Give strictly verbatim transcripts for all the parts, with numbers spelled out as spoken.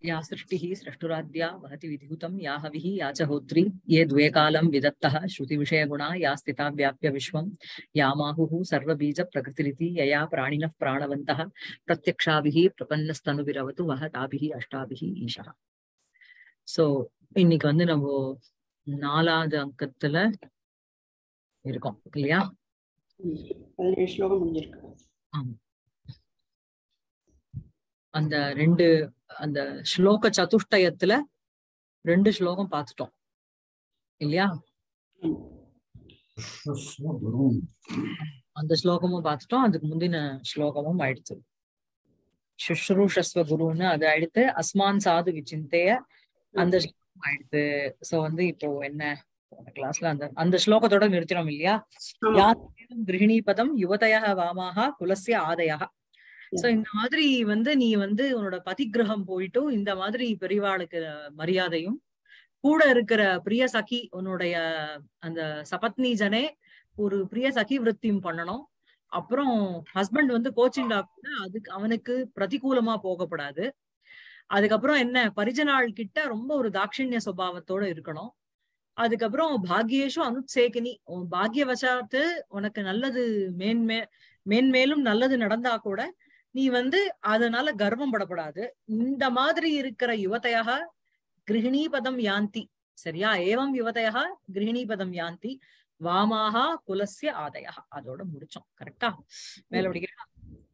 या सृष्टिः सृष्टुराद्या वहति विधिहुतं या हविः या च होत्री ये द्वे कालं विदत्तः श्रुतिविषयगुणा या स्थिता व्याप्य विश्वं यामाहुः सर्वबीजप्रकृतिरिति यया प्राणिनः प्राणवन्तः प्रत्यक्षाभिः प्रपन्नस्तनुभिरवतु वह ताभिः अष्टाभिः ईशः. सो இன்னைக்கு வந்து நம்ம நாலாவது அங்கத்துல இருக்கோம் இல்லையா? பதினேழு ஸ்லோகம் முடிஞ்சிருக்கு. ஆமா, அந்த ரெண்டு அந்த ஸ்லோக சதுஷ்டயத்துல ரெண்டு ஸ்லோகம் பார்த்துட்டோம் இல்லையா? அந்த ஸ்லோகமும் பார்த்துட்டோம், அதுக்கு முந்தின ஸ்லோகமும் ஆயிடுச்சு. சுஷ்ரூஷஸ்வ குருன்னு அது ஆயிடுத்து. அஸ்மான் சாது விசிந்தைய அந்த ஸ்லோகம் ஆயிடுத்து. சோ வந்து இப்போ என்ன கிளாஸ்ல அந்த அந்த ஸ்லோகத்தோட நிறுத்தினோம் இல்லையா? யாரும் கிரகிணீபதம் யுவதய வாமாக குலசிய ஆதயா. சோ இந்த மாதிரி வந்து நீ வந்து உன்னோட பதிகிரகம் போயிட்டு இந்த மாதிரி பெரியவாளுக்கு மரியாதையும் கூட இருக்கிற பிரிய சகி உன்னுடைய அந்த சபத்னி ஜனே ஒரு பிரிய சகி விருத்தியும் பண்ணணும். அப்புறம் ஹஸ்பண்ட் வந்து கோச்சிங் கூட அதுக்கு அவனுக்கு பிரதிகூலமா போகப்படாது. அதுக்கப்புறம் என்ன பரிஜனாள் கிட்ட ரொம்ப ஒரு தாட்சிணிய சுபாவத்தோட இருக்கணும். அதுக்கப்புறம் பாக்யேஷு அனுட்சேகினி, பாக்யவசாத்து உனக்கு நல்லது மேன்மே மேன்மேலும் நல்லது நடந்தா கூட நீ வந்து அதனால கர்வம் படப்படாது. இந்த மாதிரி இருக்கிற யுவதையாக கிரகிணீபதம் யாந்தி. சரியா? ஏவம் யுவதையாக கிரகிணீபதம் யாந்தி வாமாஹா குலஸ்ய ஆதயா. அதோட முடிச்சோம். கரெக்டா? மேல படிக்கிறேன்.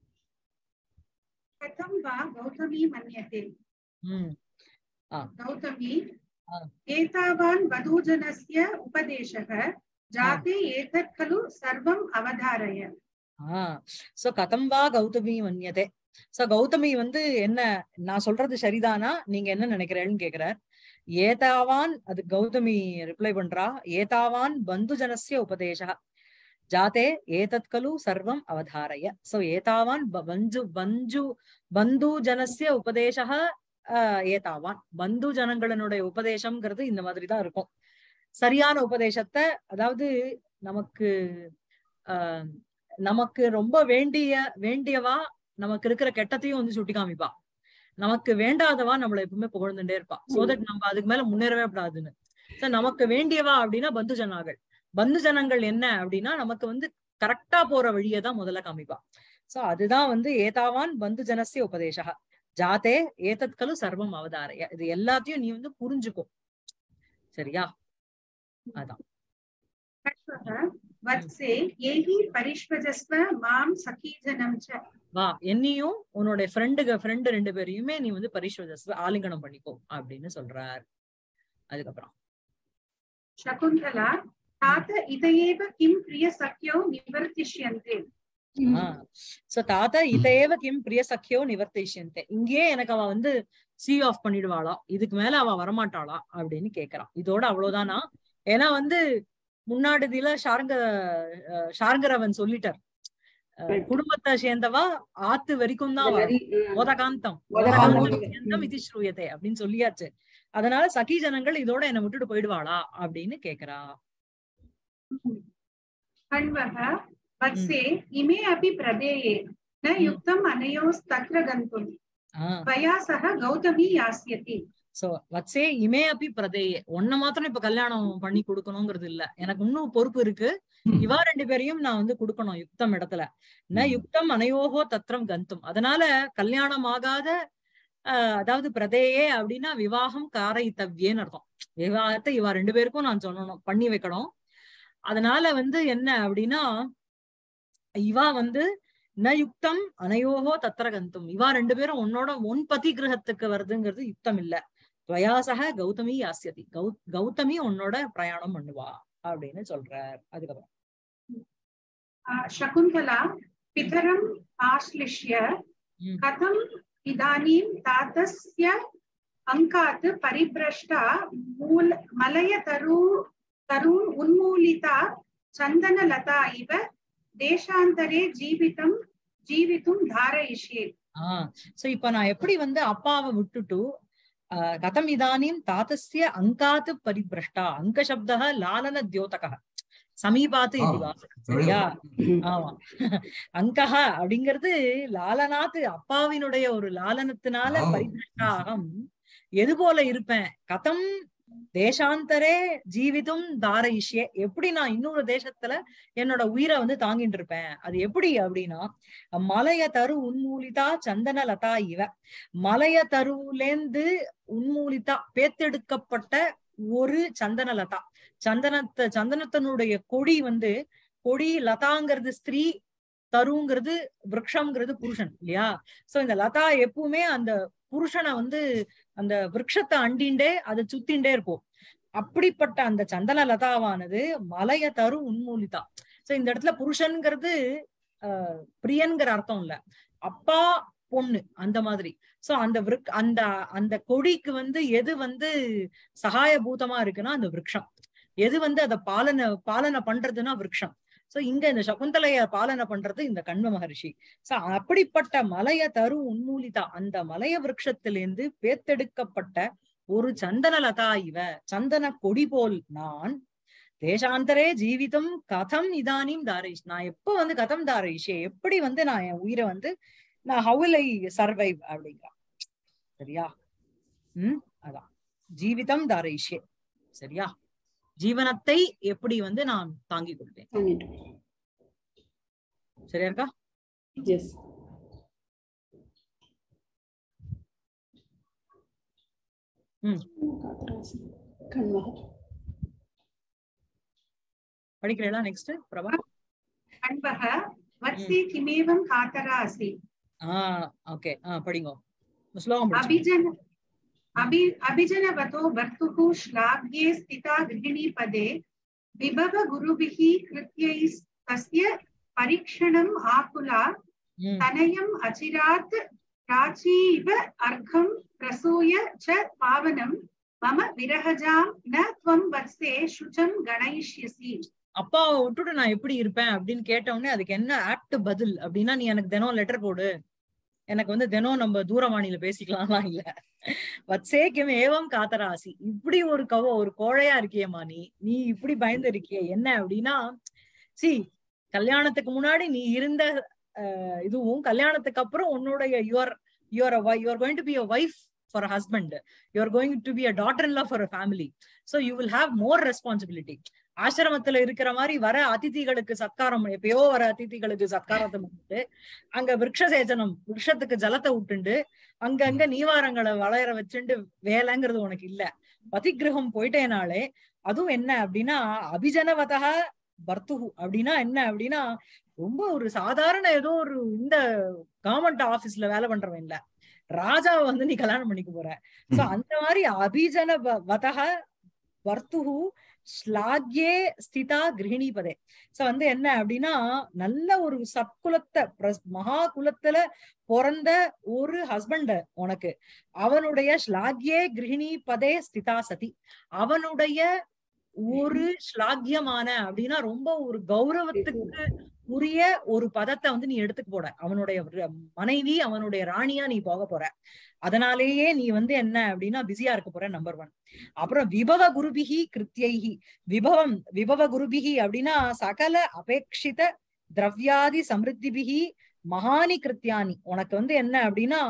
கதம் வா கௌதமி மன்யதே. ம் ஆ கௌதமி ஏதாவான் வதூஜனஸ்ய உபதேசக ஜாதே ஏதத் கலு சர்வம் அவதாரய. ஆஹ் சோ கதம் வா கௌதமி மன்யதே. சோ கௌதமி வந்து என்ன நான் சொல்றது சரிதானா, நீங்க என்ன நினைக்கிறேன்னு கேக்குறார். ஏதாவான், அது கௌதமி ரிப்ளை பண்றா, ஏதாவான் பந்துஜனஸ்ய உபதேச ஜாதே ஏதத் கலு சர்வம் அவதாரய. சோ ஏதாவான் பஞ்சு பஞ்சு பந்து ஜனஸ்ய உபதேச ஏதாவான், பந்து ஜனங்களுடைய உபதேசம்ங்கிறது இந்த மாதிரிதான் இருக்கும். சரியான உபதேசத்தை, அதாவது நமக்கு ஆஹ் நமக்கு ரொம்ப வேண்டிய வேண்டியவா நமக்கு இருக்கிற கெட்டத்தையும் வந்து சுட்டி காமிப்பா, நமக்கு வேண்டாதவா நம்மள எப்பவுமே புகழ்ந்துட்டே இருப்பா. சோ தட் நம்ம அதுக்கு மேல முன்னேறவே கூடாதுன்னு. சோ நமக்கு வேண்டியவா அப்படின்னா பந்து ஜனங்கள். பந்து ஜனங்கள் என்ன அப்படின்னா நமக்கு வந்து கரெக்டா போற வழியதான் முதல்ல காமிப்பா. சோ அதுதான் வந்து ஏதாவான் பந்து ஜனஸ்ய உபதேசா ஜாதே ஏதத் கலு சர்வம் அவதாரய. இது எல்லாத்தையும் நீ வந்து புரிஞ்சுக்கோ. சரியா? அதான் வத்சே ஏஹி பரிஷ்வஜஸ்வ மாம் சகீஜனம் ச. வா, என்னையும் உன்னோட ஃப்ரெண்டுக ஃப்ரெண்டு ரெண்டு பேரையுமே நீ வந்து பரிஷ்வஜஸ்வ ஆலிங்கனம் பண்ணிக்கோ அப்படின்னு சொல்றார். அதுக்கப்புறம் சகுந்தலா தாத இதயேவ கிம் பிரிய சக்யோ நிவர்த்திஷ்யந்தே. ஆஹ் சோ தாத்த இதேவ கிம் பிரிய சக்கியோ நிவர்த்திஷ்யந்தே. இங்கேயே எனக்கு அவ வந்து சி ஆஃப் பண்ணிடுவாளா, இதுக்கு மேல அவ வரமாட்டாளா அப்படின்னு கேக்குறான். இதோட அவ்வளவுதானா? ஏன்னா வந்து முன்னாடில ஷார்ங்க ஷார்ங்கரவன் சொல்லிட்டார், குடும்பத்தை சேர்ந்தவா ஆத்து வரைக்கும் தான் ஓதகாந்தம் ஓதகாந்தம் இது ஸ்ரூயதே அப்படின்னு சொல்லியாச்சு. அதனால சகி ஜனங்கள் இதோட என்ன விட்டுட்டு போயிடுவாளா அப்படின்னு கேக்குறா. வத்சே இமே அபி பிரதேயே ந யுக்தம் அனயோஸ் தத்ர கந்தும் வயா சஹ கௌதமி யாஸ்யதி. சோ வத்சே இமே அபி பிரதேயே, ஒன்ன மாத்திரம் இப்ப கல்யாணம் பண்ணி கொடுக்கணுங்கிறது இல்ல, எனக்கு இன்னும் பொறுப்பு இருக்கு. இவா ரெண்டு பேரையும் நான் வந்து கொடுக்கணும் யுக்தம் இடத்துல. ந யுக்தம் அனயோகோ தத்ரம் கந்தும். அதனால கல்யாணம் ஆகாத அஹ் அதாவது பிரதேயே அப்படின்னா விவாகம் காரயித்தவ்யேன்னு அர்த்தம். விவாகத்தை இவா ரெண்டு பேருக்கும் நான் சொல்லணும், பண்ணி வைக்கணும். அதனால வந்து என்ன அப்படின்னா இவா வந்து ந யுக்தம் அனயோகோ தத்திர கந்தும், இவா ரெண்டு பேரும் உன்னோட ஒன் பதி கிரகத்துக்கு வருதுங்கிறது யுக்தம் இல்ல. துவயாசக கௌதமி யாஸ்யதி, கௌ கௌதமி உன்னோட பிரயாணம் பண்ணுவா அப்படின்னு சொல்றார். அதுக்கப்புறம் சகுந்தலா பிதரம் ஆஸ்லிஷ்ய கதம் இதானீம் தாதஸ்ய அங்காத் பரிப்ரஷ்டா மூல மலய தரு தருண் உன்மூலிதா சந்தனலதா இவ தேசாந்தரே ஜீவிதம் ஜீவித்தும் தாரயிஷ்யே. ஆஹ் சோ இப்ப நான் எப்படி வந்து அப்பாவை விட்டுட்டு அஹ் கதம் இதானீம் தாதஸ்ய அங்காத் பரிப்ரஷ்டா, அங்க சப்தः லாலன தியோதகः சமீபாத்து இதுவா. சரியா? ஆமா, அங்கஹ அப்படிங்கிறது லாலனாத்து அப்பாவினுடைய ஒரு லாலனத்தினால பரிபிரஷ்டாகம் எது போல இருப்பேன், கதம் தேசாந்தரே ஜீவிதம் தாரயிஷ்யே, எப்படி நான் இன்னொரு தேசத்துல என்னோட உயிரை வந்து தாங்கிட்டு இருப்பேன். அது எப்படி அப்படின்னா, மலைய தரு உன்மூலிதா சந்தன லதா இவ, மலைய தருவுலேந்து உன்மூலிதா பேத்தெடுக்கப்பட்ட ஒரு சந்தன லதா, சந்தனத்தை சந்தனத்தினுடைய கொடி வந்து, கொடி லதாங்கிறது ஸ்திரீ, தருங்கிறது விரக்ஷம்ங்கிறது புருஷன் இல்லையா. சோ இந்த லதா எப்பவுமே அந்த புருஷனை வந்து அந்த விரக்ஷத்தை அண்டிண்டே அதை சுத்திண்டே இருக்கும். அப்படிப்பட்ட அந்த சந்தன லதாவானது மலைய தரு உன்மூலிதா. சோ இந்த இடத்துல புருஷன்ங்கிறது ஆஹ் பிரியன்கிற அர்த்தம் இல்ல, அப்பா பொண்ணு அந்த மாதிரி. சோ அந்த விருக் அந்த அந்த கொடிக்கு வந்து எது வந்து சகாயபூதமா இருக்குன்னா அந்த விரக்ஷம், எது வந்து அதை பாலனை பாலனை பண்றதுன்னா விரக்ஷம். சோ இங்க இந்த சகுந்தலைய பாலனை பண்றது இந்த கண்வ மகர்ஷி. சோ அப்படிப்பட்ட மலைய தரு உன்மூலிதா, அந்த மலைய விரக்ஷத்திலிருந்து பேத்தெடுக்கப்பட்ட ஒரு சந்தன லதா இவ, சந்தன கொடி போல் நான் தேசாந்தரே ஜீவிதம் கதம் இதானிம் தாரயிஷ், நான் எப்ப வந்து கதம் தாரயிஷே, எப்படி வந்து நான் என் உயிரை வந்து நான் how will I survive அப்படிங்கிறா. சரியா? உம் அதான் ஜீவிதம் தாரயிஷே. சரியா? ஜீவனத்தை எப்படி வந்து நான் தாங்கிக் கொள்வேன். சரியா இருக்கா? எஸ். ம் படிக்கிறீங்களா? நெக்ஸ்ட் பிரபா. கண்பக வத்ஸே கிமேவம் காதராசி. ஆஹ் ஓகே, ஆஹ் படிங்க ஸ்லோகம். அபிஜன அபி அபிஜனவதோ பர்த்துஹு ஷ்லாக்யே ஸ்திதா கிருஹிணி பதே விபவ குருபிஹி கிருத்யைஸ் தஸ்ய பரீக்ஷணம் ஆகுலா தனயம் அச்சிராத் ராச்சீவ அர்க்கம் பிரசூய ச பாவனம் மம விரஹஜாம் ந த்வம் வத்ஸே சுச்சம் கணயிஷ்யசி. அப்பாவை விட்டுட்டு நான் எப்படி இருப்பேன் அப்படின்னு கேட்டவுடனே அதுக்கு என்ன ஆப்ட் பதில் அப்படின்னா, நீ எனக்கு தினம் லெட்டர் போடு, எனக்கு வந்து தினம் நம்ம தூரவாணியில பேசிக்கலாம்லாம் இல்ல. வத்சேக்கியம் ஏவம் காத்தராசி, இப்படி ஒரு கவ ஒரு கோழையா இருக்கியம்மா நீ, நீ இப்படி பயந்து இருக்கிய என்ன அப்படின்னா, சி கல்யாணத்துக்கு முன்னாடி நீ இருந்த அஹ் இதுவும் கல்யாணத்துக்கு அப்புறம் உன்னுடைய your your your going to be a wife for a husband, you are going to be a daughter-in-law for a family, so you will have more responsibility. ஆசிரமத்துல இருக்கிற மாதிரி வர அதிதிகளுக்கு சத்காரம், எப்பயோ வர அதிதிகளுக்கு சத்காரத்தை பண்ணிட்டு அங்க விரக்ஷ சேச்சனம் விரக்ஷத்துக்கு ஜலத்தை விட்டுண்டு அங்கங்க நீவாரங்களை வளையற வச்சுண்டு வேலைங்கிறது உனக்கு இல்ல. பதிகிரகம் போயிட்டேனாலே அதுவும் என்ன அப்படின்னா அபிஜனவதா பர்த்துஹு அப்படின்னா என்ன அப்படின்னா, ரொம்ப ஒரு சாதாரண ஏதோ ஒரு இந்த கவர்மெண்ட் ஆபீஸ்ல வேலை பண்றவன் இல்ல, ராஜாவை வந்து நீ கல்யாணம் பண்ணிக்க போற. சோ அந்த மாதிரி அபிஜன வதக வர்த்துஹு ஸ்லாக்யே ஸ்திதா கிரகிணி பதே. சோ வந்து என்ன அப்படின்னா, நல்ல ஒரு சத்குலத்தை மகா குலத்துல பிறந்த ஒரு ஹஸ்பண்ட் உனக்கு, அவனுடைய ஸ்லாக்யே கிரகிணி பதே ஸ்திதா சதி, அவனுடைய ஒரு ஸ்லாக்கியமான அப்படின்னா ரொம்ப ஒரு கௌரவத்துக்கு உரிய ஒரு பதத்தை வந்து நீ எடுத்துக்க போற, அவனுடைய மனைவி அவனுடைய ராணியா நீ போக போற. அதனாலேயே நீ வந்து என்ன அப்படின்னா பிஸியா இருக்க போற, நம்பர் ஒன். அப்புறம் விபவ குருபிகி கிருத்தியைகி, விபவம் விபவ குருபிகி அப்படின்னா சகல அபேட்சித திரவியாதி சமிருத்திபிகி மகானி கிருத்தியானி, உனக்கு வந்து என்ன அப்படின்னா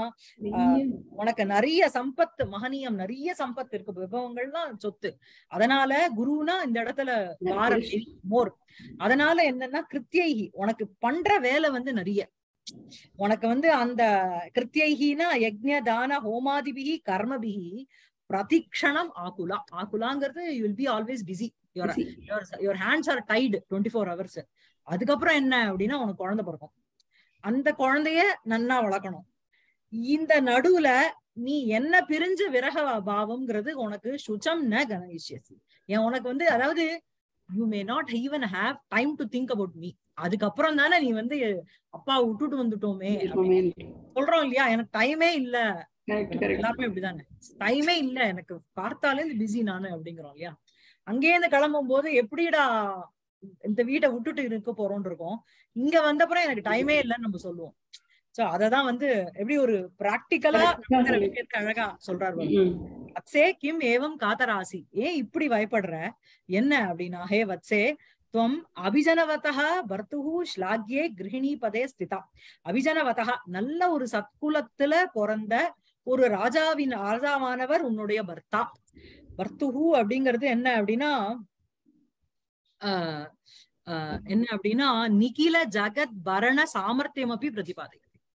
உனக்கு நிறைய சம்பத்து, மகனியம் நிறைய சம்பத்து இருக்கு, விபவங்கள்லாம் சொத்து. அதனால குருனா இந்த இடத்துல பாரம் மோர். அதனால என்னன்னா கிருத்தியைகி, உனக்கு பண்ற வேலை வந்து நிறைய, உனக்கு வந்து அந்த கிருத்தியைகினா யஜ்ஞ தான ஹோமாதிபிகி கர்மபிகி பிரதிக்ஷணம் ஆகுலா. ஆகுலாங்கிறது you will be always busy, your your hands are tied twenty four hours. அதுக்கப்புறம் என்ன அப்படின்னா உனக்கு குழந்தை பிறக்கும், அந்த குழந்தைய நன்னா வளர்க்கணும். இந்த நடுவுல நீ என்ன பிரிஞ்ச விரக பாவம்ங்கிறது உனக்கு சுச்சம் ந கணயிஷ்யசி. ஏன் உனக்கு வந்து அதாவது you may not even have time to think about me. அதுக்கப்புறம் தானே நீ வந்து அப்பா விட்டுட்டு வந்துட்டோமே சொல்றோம் இல்லையா, எனக்கு டைமே இல்ல, எல்லாருமே இப்படிதானே, டைமே இல்ல எனக்கு, பார்த்தாலே இந்த பிஸி நானு அப்படிங்கிறோம் இல்லையா. அங்கே இருந்து கிளம்பும் போது எப்படிடா இந்த வீட்டை விட்டுட்டு இருக்க போறோம்னு இருக்கோம், இங்க வந்தப்புறம் எனக்கு டைமே இல்லைன்னு நம்ம சொல்லுவோம். சோ அததான் வந்து எப்படி ஒரு பிராக்டிக்கலா விஷயத்தை அழகா சொல்றாரு. வத்சே கிம் ஏவம் காதராசி, ஏன் இப்படி பயப்படுற என்ன அப்படின்னா, ஹே வத்சே துவம் அபிஜனவதா பர்த்துஹு ஸ்லாக்யே கிரகிணி பதே ஸ்திதா. அபிஜனவதா நல்ல ஒரு சத்குலத்துல பிறந்த ஒரு ராஜாவின் ராஜாவானவர் உன்னுடைய பர்த்தா. பர்த்துஹு அப்படிங்கிறது என்ன அப்படின்னா ஆஹ் ஆஹ் என்ன அப்படின்னா நிகில ஜகத் பரண சாமர்த்தியம் அப்படி பிரதிபாதை.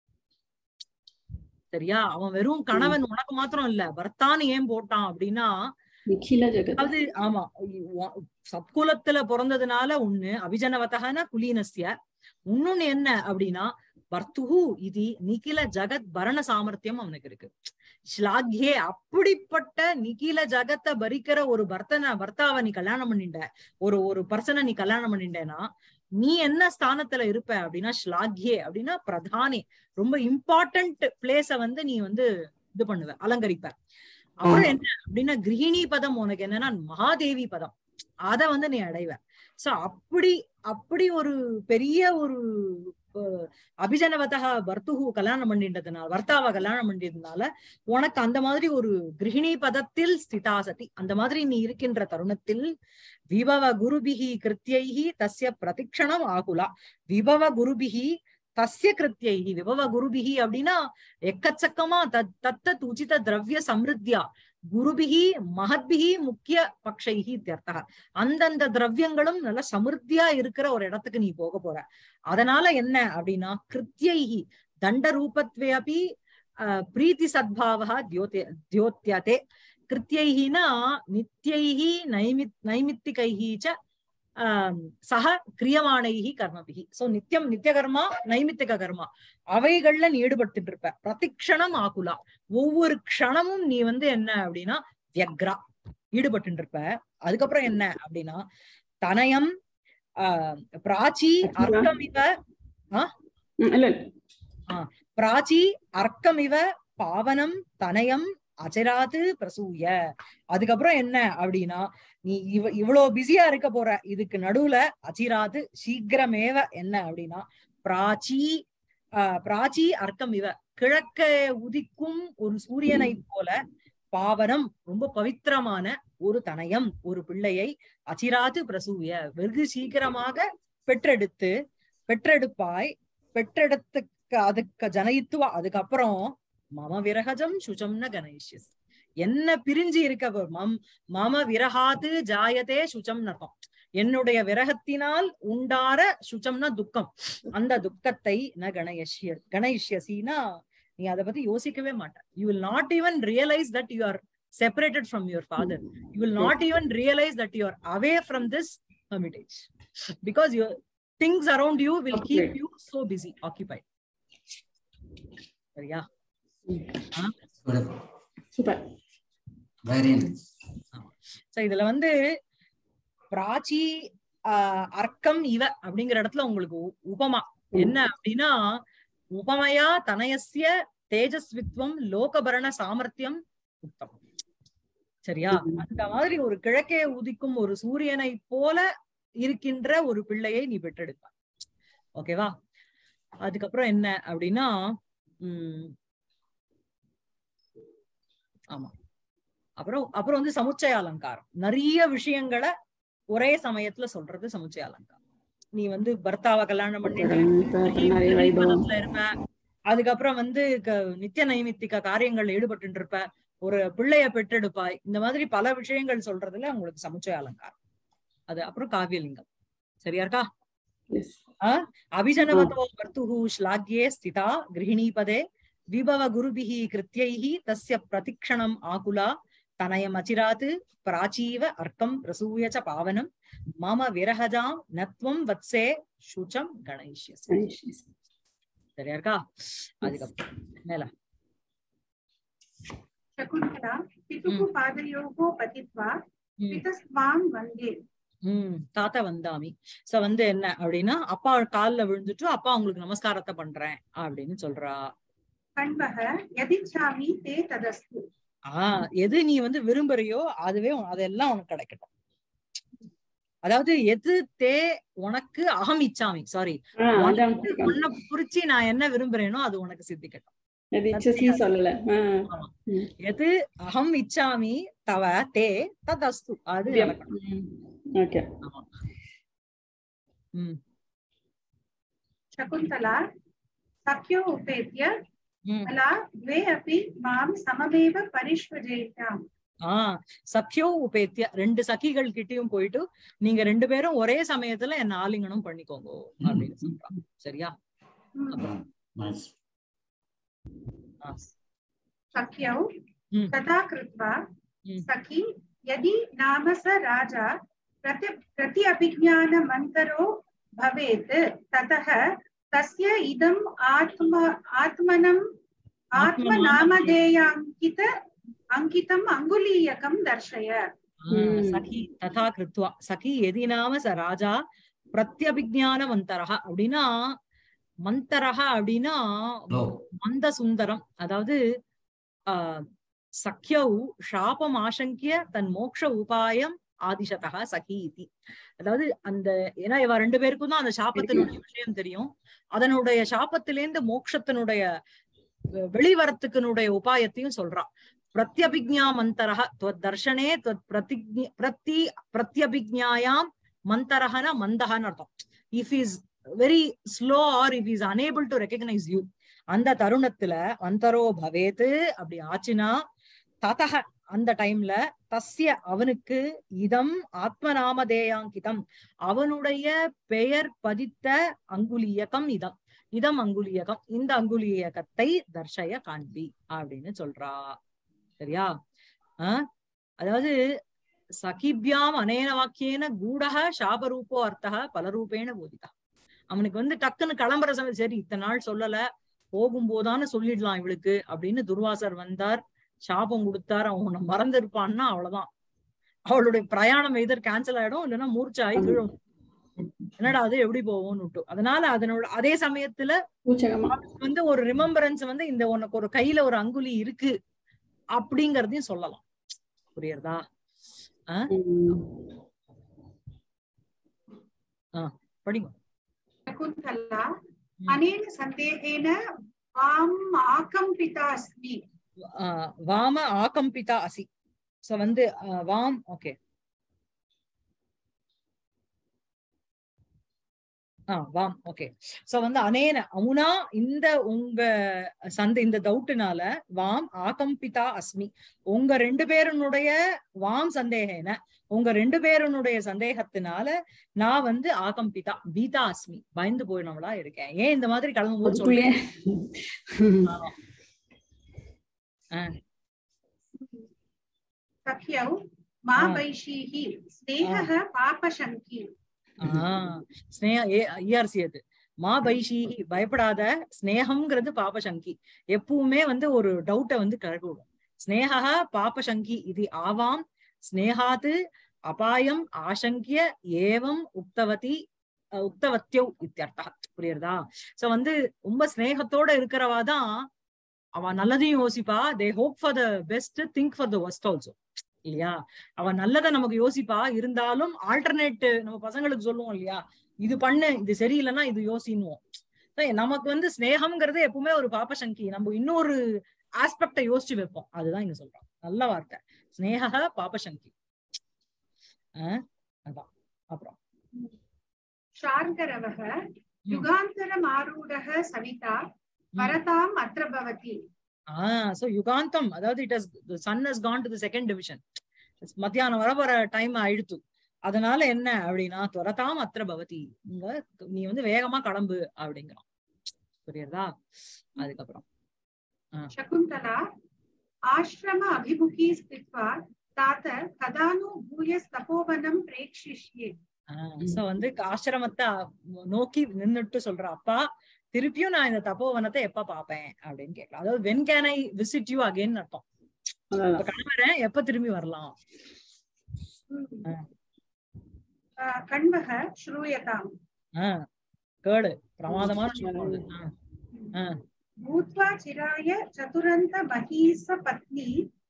சரியா? அவன் வெறும் கணவன் உனக்கு மாத்திரம் இல்ல, பர்த்தான்னு ஏன் போட்டான் அப்படின்னா அது ஆமா சத்குலத்துல பிறந்ததுனால ஒண்ணு அபிஜனவதகன குலீனஸ்ய, இன்னொன்னு என்ன அப்படின்னா பர்த்துஹு இது நிகில ஜகத் பரண சாமர்த்தியம் அவனுக்கு இருக்கு. ஸ்லாக்யே, அப்படிப்பட்ட நிகில ஜகத்தை பரிக்கிற ஒரு பர்த்தனை பர்த்தாவை நீ கல்யாணம் பண்ணிட்ட, ஒரு ஒரு பர்சனை நீ கல்யாணம் பண்ணிட்டேன்னா நீ என்ன ஸ்தானத்துல இருப்ப அப்படின்னா ஸ்லாக்யே அப்படின்னா பிரதானே, ரொம்ப இம்பார்ட்டன்ட் பிளேஸ வந்து நீ வந்து இது பண்ணுவ, அலங்கரிப்ப. அப்புறம் என்ன அப்படின்னா கிரகிணி பதம் உனக்கு என்னன்னா மகாதேவி பதம், அத வந்து நீ அடைவ. சோ அப்படி அப்படி ஒரு பெரிய ஒரு அபிஜனவதக பர்த்துஹு கல்யாணம் பண்ணிட்டதுனால, வர்த்தாவை கல்யாணம் பண்ணிட்டதுனால உனக்கு அந்த மாதிரி ஒரு கிரகிணி பதத்தில் ஸ்திதாசதி, அந்த மாதிரி நீ இருக்கின்ற தருணத்தில் விபவ குருபிகி கிருத்தியைஹி தஸ்ய பிரதிக்ஷணம் ஆகுலா. விபவ குருபிகி தஸ்ய கிருத்தியைஹி, விபவ குருபிகி அப்படின்னா எக்கச்சக்கமா தத் தத்தத் உச்சித திரவிய சமிருத்தியா, குருபிகி மகத்பிகி முக்கிய பக்ஷைஹி இத்யர்த்தः, அந்தந்த திரவியங்களும் நல்ல சமிருத்தியா இருக்கிற ஒரு இடத்துக்கு நீ போக போற. அதனால என்ன அப்படின்னா கிருத்தியைஹி தண்ட ரூபத்வே அபி பிரீத்தி சத்பாவஹ தியோத்ய தியோத்யதே. கிருத்தியைஹினா நித்யைஹி நைமித் நைமித்திகைஹி ச சக கிரியமானைஹி கர்மபிகி. சோ நித்தியம் நித்திய கர்மா நைமித்திக கர்மா அவைகள்ல நீ ஈடுபட்டு இருப்ப. பிரதிக்ஷணம் ஆகுலா, ஒவ்வொரு க்ஷணமும் நீ வந்து என்ன அப்படின்னா வியக்ரா ஈடுபட்டு இருப்ப. அதுக்கப்புறம் என்ன அப்படின்னா தனயம் ஆஹ் பிராச்சி அர்க்கமிவ ஆஹ் பிராச்சி அர்க்கமிவ பாவனம் தனயம் அஜராது பிரசூய. அதுக்கப்புறம் என்ன அப்படின்னா நீ இவ இவ்வளவு பிஸியா இருக்க போற, இதுக்கு நடுவுல அச்சிராது சீக்கிரமேவ என்ன அப்படின்னா பிராச்சி ஆஹ் பிராச்சி அர்க்கம் இவ கிழக்க உதிக்கும் ஒரு சூரியனை போல, பாவனம் ரொம்ப பவித்திரமான ஒரு தனயம் ஒரு பிள்ளையை அச்சிராது பிரசூய வெகு சீக்கிரமாக பெற்றெடுத்து பெற்றெடுப்பாய். பெற்றெடுத்துக்கு அதுக்கு ஜனயித்துவா, அதுக்கப்புறம் மம விரகஜம் சுச்சம்ன கணேஷ்யஸ், என்ன பிரிஞ்சு இருக்க மம் மம விரகாது ஜாயதே சுச்சம் நகம், என்னுடைய விரகத்தினால் உண்டார சுச்சம்னா துக்கம், அந்த துக்கத்தை ந கணயஷ்ய கணயிஷ்யசினா நீ அதை பத்தி யோசிக்கவே மாட்ட. You will not even realise that you are separated from your father. You will not even realise that you are away from this hermitage, because your things around you will keep you so busy occupied. சரியா? Super, very nice. So இதுல வந்து பிராச்சி ஆஹ் அர்க்கம் இவ அப்படிங்கிற இடத்துல உங்களுக்கு உபமா என்ன அப்படின்னா உபமயா தனயஸ்ய தேஜஸ்வித்வம் லோகபரண சாமர்த்தியம் உத்தம். சரியா? அந்த மாதிரி ஒரு கிழக்கே உதிக்கும் ஒரு சூரியனை போல இருக்கின்ற ஒரு பிள்ளையை நீ பெற்றெடுப்ப. ஓகேவா? அதுக்கப்புறம் என்ன அப்படின்னா உம் ஆமா அப்புறம் அப்புறம் வந்து சமுச்சய அலங்காரம், நிறைய விஷயங்களை ஒரே சமயத்துல சொல்றது சமுச்சய அலங்காரம். நீ வந்து பர்த்தாவை கல்யாணம் பண்ணிட்டு இருப்ப, அதுக்கப்புறம் வந்து நித்திய நைமித்திக காரியங்கள்ல ஈடுபட்டு இருப்ப, ஒரு பிள்ளைய பெற்றெடுப்பாய், இந்த மாதிரி பல விஷயங்கள் சொல்றதுல உங்களுக்கு சமுச்சய அலங்காரம். அது அப்புறம் காவியலிங்கம். சரியா இருக்கா? அபிஜனவதோ பர்த்துஹு ஸ்லாக்யே ஸ்திதா கிரஹிணீபதே விபவ குருபிஹி கிருத்யைஹி தஸ்ய பிரதிக்ஷணம் ஆகுலா தனயம் அச்சிராத் பிராச்சீவ அர்க்கம் பிரசூய ச பாவனம் மம விரஹஜாம் நத்வம் வத்சே சுச்சம் கணயிஷ்யசி. சரியா இருக்கா? அதுக்கப்புறம் மேல சகுந்தலா பிதுஹு பாதயோகோ பதித்வா பிதஸ்வாம் வந்தே. உம் தாத்தா வந்தாமி. சோ வந்து என்ன அப்படின்னா அப்பா கால்ல விழுந்துட்டு அப்பா உங்களுக்கு நமஸ்காரத்தை பண்றேன் அப்படின்னு சொல்றா. கண்பக யதிச்சாமி தே ததஸ்து. ஆஹ் எது நீ வந்து விரும்புறியோ அதுவே அதெல்லாம் உனக்கு கிடைக்கட்டும். அதாவது எது தே உனக்கு அகம் இச்சாமி, சாரி உன்னை குறிச்சு நான் என்ன விரும்புறேனோ அது உனக்கு சித்திக்கட்டும். எது அகம் இச்சாமி தவ தே ததஸ்து, அது நடக்கணும். சகுந்தலா சக்யோ உபேத்ய ம். अला द्वे अपि मां सममेव परिष्वजेताम् ஆஹ் சக்கியோ உபேத்திய ரெண்டு சகிகள் கிட்டயும் போயிட்டு நீங்க ரெண்டு பேரும் ஒரே சமயத்துல என்ன ஆலிங்கனம் பண்ணிக்கோங்க அப்படின்னு சொல்றான். சரியா? அப்புறம் Nice. सख्यौ ம். तथा कृत्वा ம். सखी यदि नाम स राजा प्रति प्रति अभिज्ञानमन्तरो भवेत् ततः तस्य इदम् आत्म आत्मनम् आत्मनामधेयाङ्कित अंकितम् अंगुलीयकं दर्शय। சகி ததா கிருத்வா சகி எதி நாம ச ராஜா பிரத்யபிஜான மந்தரஹ அப்படின்னா மந்தரஹ அப்படின்னா Low. மந்த சுந்தரம். அதாவது ஆஹ் சக்கியௌ ஷாபம் ஆசங்கிய தன் மோக்ஷ உபாயம் ஆதிசதா சகி இதி. அதாவது அந்த ஏன்னா இவ ரெண்டு பேருக்கும் தான் அந்த சாபத்தினுடைய விஷயம் தெரியும். அதனுடைய சாபத்திலேந்து மோட்சத்தினுடைய வெளிவரத்துக்குனுடைய உபாயத்தையும் சொல்றான். பிரத்யபிஜா மந்தரஹ தர்ஷனே பிரதிஜ் பிரதி பிரத்யபிஜாயாம் மந்தரஹன மந்தஹன்னு அர்த்தம். If is very slow or if is unable to recognise you, அந்த தருணத்துல அந்தரோ பவேத்து அப்படி ஆச்சுன்னா ததஹ அந்த டைம்ல தஸ்ய அவனுக்கு இதம் ஆத்மநாமதேயாங்கிதம் அவனுடைய பெயர் பதித்த அங்குலியகம் இதம் இதம் அங்குலியகம் இந்த அங்குலியகத்தை தர்ஷய காண்பி அப்படின்னு சொல்றா. சரியா? ஆஹ் அதாவது சகிபியாம் அனேன வாக்கியேன கூடஹ சாபரூபோ அர்த்தஹ பலரூபேன போதிதா. அவனுக்கு வந்து டக்குன்னு கிளம்புற சமயம் சரி இத்தனை நாள் சொல்லல போகும்போதான்னு சொல்லிடலாம் இவளுக்கு அப்படின்னு துர்வாசர் வந்தார், சாபம் கொடுத்தார், அவன் உன்னை மறந்து இருப்பான்னா அவ்வளவுதான், அவளுடைய பிரயாணம் எதிர் கேன்சல் ஆயிடும், இல்லைன்னா மூர்ச்சாயி கீழும் என்னடா அது எப்படி போவோம்னு விட்டு. அதனால அதனோட அதே சமயத்துல வந்து ஒரு ரிமெம்பரன்ஸ் வந்து இந்த உனக்கு ஒரு கையில ஒரு அங்குலி இருக்கு அப்படிங்கறதையும் சொல்லலாம். புரியுறதா? ஆஹ் ஆஹ் படிங்க. शकुन्तला अनेन सन्देहेन वाम आकम्पिता अस्मि। வாம ஆகம்பிதா அசி. சோ வந்து வாம் ஓகே ஆஹ் வாம் ஓகே. சோ வந்து அனேன அமுனா இந்த உங்க சந்த இந்த டவுட்னால வாம் ஆகம்பிதா அஸ்மி உங்க ரெண்டு பேருனுடைய வாம் சந்தேகன உங்க ரெண்டு பேருனுடைய சந்தேகத்தினால நான் வந்து ஆகம்பிதா பீதா அஸ்மி பயந்து போயினவளா இருக்கேன். ஏன் இந்த மாதிரி கிளம்பும் போது சொல்றேன். सख्यौ मा वैशीः स्नेहः पापशङ्की। ஆஹ் ஸ்னேக ஈஆர்சி அது மா பைஷி பயப்படாத, ஸ்னேகம்ங்கிறது பாபசங்கி எப்பவுமே வந்து ஒரு டவுட்டை வந்து கிளப்பி விடும். ஸ்னேகா பாபசங்கி இது ஆவாம் ஸ்னேகாத்து அபாயம் ஆசங்கிய ஏவம் உக்தவதி உக்தவத்தியௌ இத்தியர்த்தா. புரியுறதா? சோ வந்து ரொம்ப ஸ்னேகத்தோட இருக்கிறவாதான் அவன் நல்லதையும் யோசிப்பா. They hope for the best, think for the worst also. இல்லையா? அவன் நல்லதை நமக்கு யோசிப்பா, இருந்தாலும் ஆல்டர்னேட் நம்ம பசங்களுக்கு சொல்லுவோம் இல்லையா, இது பண்ணு இது சரியில்லைன்னா இது யோசினுவோம். நமக்கு வந்து ஸ்னேகம்ங்கிறது எப்பவுமே ஒரு பாபசங்கி, நம்ம இன்னொரு ஆஸ்பெக்ட யோசிச்சு வைப்போம். அதுதான் இங்க சொல்றோம். நல்ல வார்த்தை ஸ்னேக பாபசங்கி. ஆஹ் அதான். அப்புறம் शार्ङ्गरवः युगान्तरमारूढः सविता परताम् अत्र भवति। ஆஹ் சோ யுகாந்தம் அதாவது it has the sun has gone to the second division. மத்தியானம் வர வர டைம் ஆயிடுத்து. அதனால என்ன அப்படின்னா துரதாம் அத்திர பவதி இங்க நீ வந்து வேகமா கிளம்பு அப்படிங்கிறான். புரியுறதா? அதுக்கப்புறம் शकुन्तला आश्रम अभिमुखी स्थित्वा तात कदानु भूयस् तपोवनं प्रेक्षिष्ये। சோ வந்து ஆசிரமத்தை நோக்கி நின்னுட்டு சொல்ற, அப்பா திருப்பியும் நான் இந்த தபோவனத்தை எப்ப பாப்பேன் அப்படின்னு கேட்கலாம். அதாவது when can I visit you again அர்த்தம். கணவரேன் எப்ப திரும்பி வரலாம். கண்வஹ ஸ்ரூயதாம். ஆஹ் கேடு பிரமாதமான சொல்றது. பூத்வா சிராய சதுரந்த மஹீச பத்னி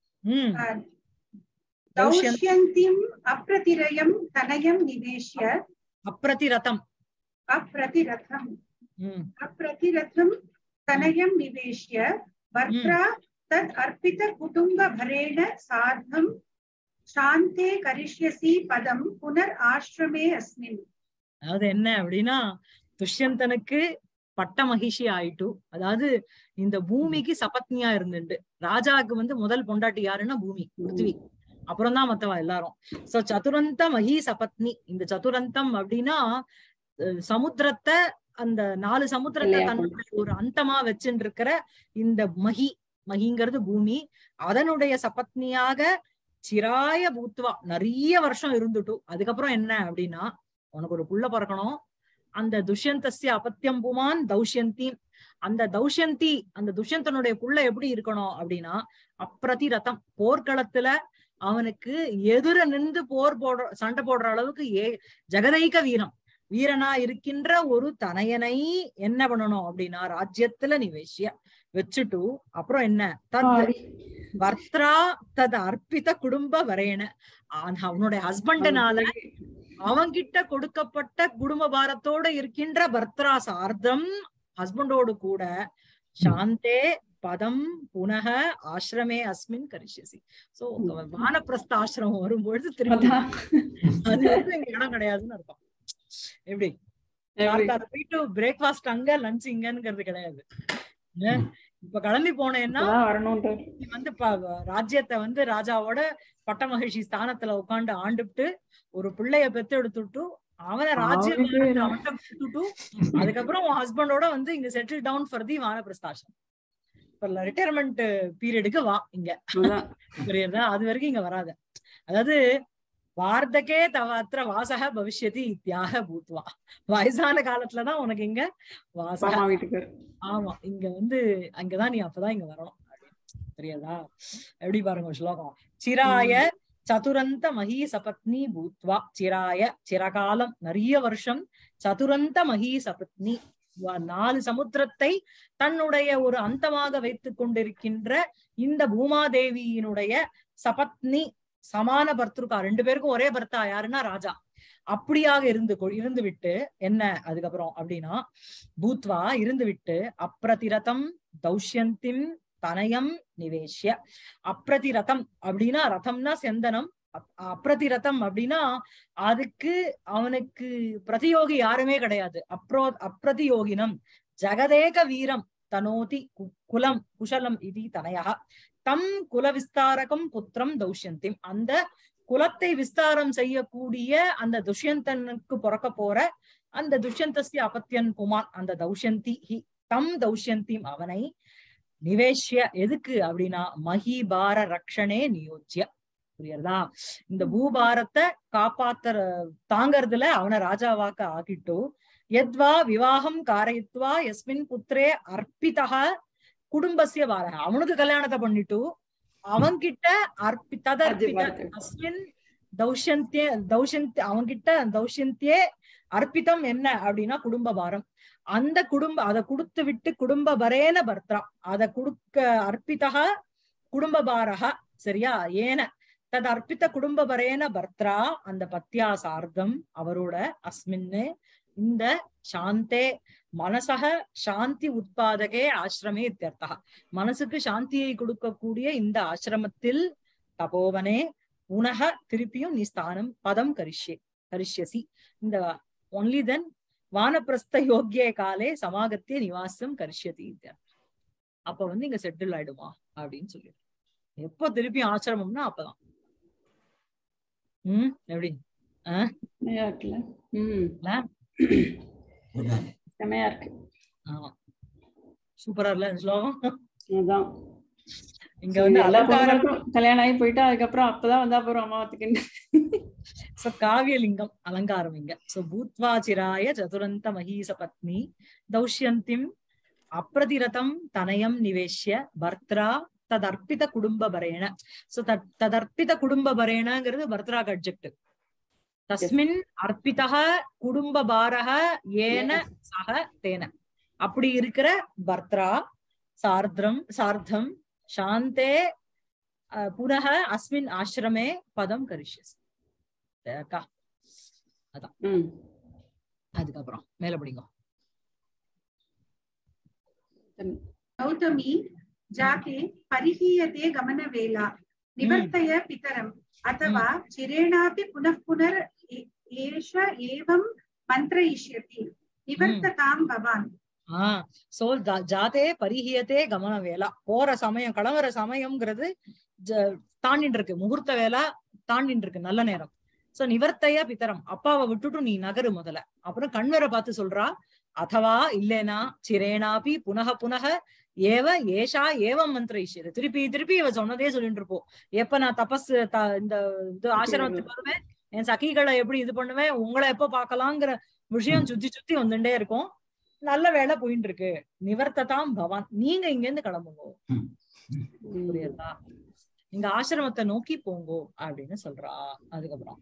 தௌஷ்யந்திம் அப்ரதிரயம் தனயம் நிவேஷ்ய. அப்ரதிரதம் அப்ரதிரதம் अप्रतिरथं तनयं निवेश्य भर्त्रा तद् अर्पित कुटुंब भरेण सार्धं शान्ते करिष्यसि पदं पुनर् आश्रमे अस्मिन्. அது என்ன அப்படின்னா துஷ்யந்தனுக்கு பட்ட மகிஷி ஆயிட்டு, அதாவது இந்த பூமிக்கு சபத்னியா இருந்துட்டு, ராஜாவுக்கு வந்து முதல் பொண்டாட்டி யாருன்னா பூமி, பிருத்திவி, அப்புறம் தான் மத்தவா எல்லாரும். சோ சதுரந்த மகி சபத்னி. இந்த சதுரந்தம் அப்படின்னா சமுத்திரத்தை, அந்த நாலு சமுத்திரத்தை தன்னுடைய ஒரு அந்தமா வச்சுட்டு இருக்கிற இந்த மகி, மகிங்கிறது பூமி, அதனுடைய சபத்னியாக சிராய பூத்வா நிறைய வருஷம் இருந்துட்டும். அதுக்கப்புறம் என்ன அப்படின்னா, உனக்கு ஒரு புள்ள பிறக்கணும். அந்த துஷ்யந்தஸ்ய அபத்தியம் புமான் தௌஷ்யந்தி. அந்த தௌஷ்யந்தி, அந்த துஷ்யந்தனுடைய புள்ள எப்படி இருக்கணும் அப்படின்னா, அப்ரதி ரதம், போர்க்களத்துல அவனுக்கு எதிர நின்று போர் போடுற, சண்டை போடுற அளவுக்கு ஏ ஜெகதைக வீரம், வீரனா இருக்கின்ற ஒரு தனையனை என்ன பண்ணணும் அப்படின்னா, ராஜ்யத்துல நிவேசிய வச்சுட்டு, அப்புறம் என்ன தத் வர்த்ரா தத் அர்ப்பித குடும்ப வரையன, அவனுடைய ஹஸ்பண்டனால அவங்கிட்ட கொடுக்கப்பட்ட குடும்ப பாரத்தோட இருக்கின்ற பர்த்ரா சார்த்தம், ஹஸ்பண்டோடு கூட சாந்தே பதம் புனக ஆசிரமே அஸ்மின் கரிஷ்யசி. சோ வானப்பிரஸ்த ஆசிரமம் வரும்பொழுது திரும்பி அது வந்து எங்க இடம் கிடையாதுன்னு அர்த்தம். எப்படி போயிட்டு பிரேக்ஃபாஸ்ட் அங்க, லஞ்ச் இங்கங்கிறது கிடையாது. இப்ப கிளம்பி போனேன்னா வந்து ராஜ்யத்தை வந்து ராஜாவோட பட்ட மகிழ்ச்சி ஸ்தானத்துல உட்காந்து ஆண்டுட்டு ஒரு பிள்ளைய பெத்து எடுத்துட்டு அவனை ராஜ்யம் அவன்கிட்ட கொடுத்துட்டு, அதுக்கப்புறம் உன் ஹஸ்பண்டோட வந்து இங்க செட்டில் டவுன் ஃபார் தி வானப்பிரஸ்தாசிரம். ரிட்டையர்மெண்ட் பீரியடுக்கு வா இங்க, புரியுதா? அது வரைக்கும் இங்க வராத. அதாவது வார்த்தகே தவத்திர வாசக பவிஷ்யதி தியாக பூத்வா, வயசான காலத்துலதான் உனக்கு இங்க வாசக வீட்டுக்கு. ஆமா, இங்க வந்து அங்கதான் நீ அப்பதான் இங்க வரணும், தெரியாதா? எப்படி பாருங்க ஸ்லோகம். சிராய சதுரந்த மகி சபத்னி பூத்வா, சிராய சிரகாலம் நிறைய வருஷம், சதுரந்த மகி சபத்னி நாலு சமுத்திரத்தை தன்னுடைய ஒரு அந்தமாக வைத்துக் கொண்டிருக்கின்ற இந்த பூமாதேவியினுடைய சபத்னி, சமான பர்த்ருக்கா, ரெண்டு பேருக்கும் ஒரே பர்த்தா யாருன்னா ராஜா, அப்படியாக இருந்து இருந்து விட்டு என்ன அதுக்கப்புறம் அப்படின்னா, பூத்வா இருந்து விட்டு, அப்ரதிரதம் தௌஷ்யந்திம் தனயம் நிவேஷ்ய. அப்ரதிரதம் அப்படின்னா ரதம்னா செந்தனம், அப்ரதிரதம் அப்படின்னா அதுக்கு அவனுக்கு பிரதியோகி யாருமே கிடையாது. அப்ரோ அப்ரதியோகினம் ஜெகதேக வீரம் தனோதி குலம் குஷலம் இது தனயா தம் குல விஸ்தாரகம் புத்திரம் தௌஷ்யந்திம். அந்த குலத்தை விஸ்தாரம் செய்யக்கூடிய அந்த துஷ்யந்தனுக்கு பிறக்க போற அந்த துஷ்யந்தஸ்ய அபத்தியன் புமான், அந்த தௌஷ்யந்தி ஹி தம் தௌஷ்யந்திம் அவனை நிவேஷ்ய, எதுக்கு அப்படின்னா மகிபார ரக்ஷணே நியோஜ்ய. புரியுறதா? இந்த பூபாரத்தை காப்பாத்துற தாங்கறதுல அவனை ராஜாவாக்க ஆக்கிட்டு, யத்வா விவாகம் காரயித்வா யஸ்மின் புத்திரே அர்ப்பிதா குடும்பசிய பாரக, அவனுக்கு கல்யாணத்தை பண்ணிட்டு அவன்கிட்ட அர்ப்பி ததர்ப்பித அஸ்மின் தௌஷ்யந்தே தௌஷ்யந்தி அவன்கிட்ட தௌஷ்யந்தே அர்ப்பிதம் என்ன அப்படின்னா குடும்ப பாரம். அந்த குடும்ப அதை கொடுத்து விட்டு குடும்ப பரேன பர்த்ரா, அதை கொடுக்க அர்ப்பிதா குடும்ப பாரக, சரியா? ஏன தது அர்ப்பித்த குடும்ப பரேன பர்த்ரா, அந்த பத்யா சார்த்தம் அவரோட அஸ்மின்னு இந்த சாந்தே மனசக சாந்தி உட்பாதகே ஆசிரமே இத்தியர்த்தா, மனசுக்கு சாந்தியை கொடுக்கக்கூடிய இந்த ஆசிரமத்தில் தபோவனே உனக திருப்பியும் நீ ஸ்தானம் பதம் கரிஷ்யே கரிஷ்யசி. இந்த ஒன்லி தென் வானப்பிரஸ்த யோக்கிய காலே சமாகத்திய நிவாசம் கரிஷ்யதி. அப்ப வந்து இங்க செட்டில் ஆயிடுமா அப்படின்னு சொல்லி, எப்ப திருப்பி ஆசிரமம்னா அப்பதான். உம் எப்படி ஆஹ் செமையா இருக்கு. ஆமா, சூப்பரா இல்ல ஸ்லோகம்? அதான் இங்க வந்து அலங்காரம் கல்யாணம் ஆகி போயிட்டா அதுக்கப்புறம் அப்பதான் வந்தா போறோம் அம்மாவத்துக்கு. சோ காவியலிங்கம் அலங்காரம் இங்க. சோ பூத்வா சிராய சதுரந்த மகீச பத்னி தௌஷ்யந்திம் அப்ரதிரதம் தனயம் நிவேஷ்ய பர்த்ரா ததர்ப்பித குடும்ப பரேன. சோ ததர்ப்பித குடும்ப பரேனங்கிறது பர்த்ராக்கு அட்ஜெக்டிவ். தஸ்மின் அர்ப்பிதா குடும்ப பாரக ஏன சக தேன, அப்படி இருக்கிற பர்த்ரா சார்த்தம் சார்த்தம் சாந்தே புனக அஸ்மின் ஆசிரமே பதம் கரிஷ்யசி. அதான் அதுக்கப்புறம் மேல படிங்க. गौतमी जाके परिहीयते गमनवेला निवर्तय पितरम् अथवा चिरेणापि पुनः पुनर् एष एवं मन्त्रयिष्यति निवर्ततां भवान् ஆஹ் சோ ஜாதே பரிஹியத்தே கமன வேலா, போற சமயம் கிளம்புற சமயம்ங்கிறது தாண்டிட்டு இருக்கு, முகூர்த்த வேலை தாண்டிட்டு இருக்கு, நல்ல நேரம். சோ நிவர்த்தையா பித்தரம், அப்பாவை விட்டுட்டு நீ நகரு முதல்ல. அப்புறம் கண்வரை பார்த்து சொல்றா, அதவா இல்லேனா சிரேனாபி புனக புனக ஏவ ஏஷா ஏவம் மந்திரிஷியது. திருப்பி திருப்பி இவ சொன்னதே சொல்லிட்டு இருப்போம். எப்ப நான் தபஸ் இந்த இது ஆசிரமத்துக்கு வருவேன், என் சகிகளை எப்படி இது பண்ணுவேன், உங்களை எப்ப பாக்கலாங்கிற விஷயம் சுத்தி சுத்தி வந்துட்டே இருக்கும். நல்ல வேலை போயிட்டு இருக்கு, நிவர்த்ததாம் பவான், நீங்க இங்க இருந்து கிளம்புங்கோ, புரியுதா, நீங்க ஆசிரமத்தை நோக்கி போங்கோ அப்படின்னு சொல்றா. அதுக்கப்புறம்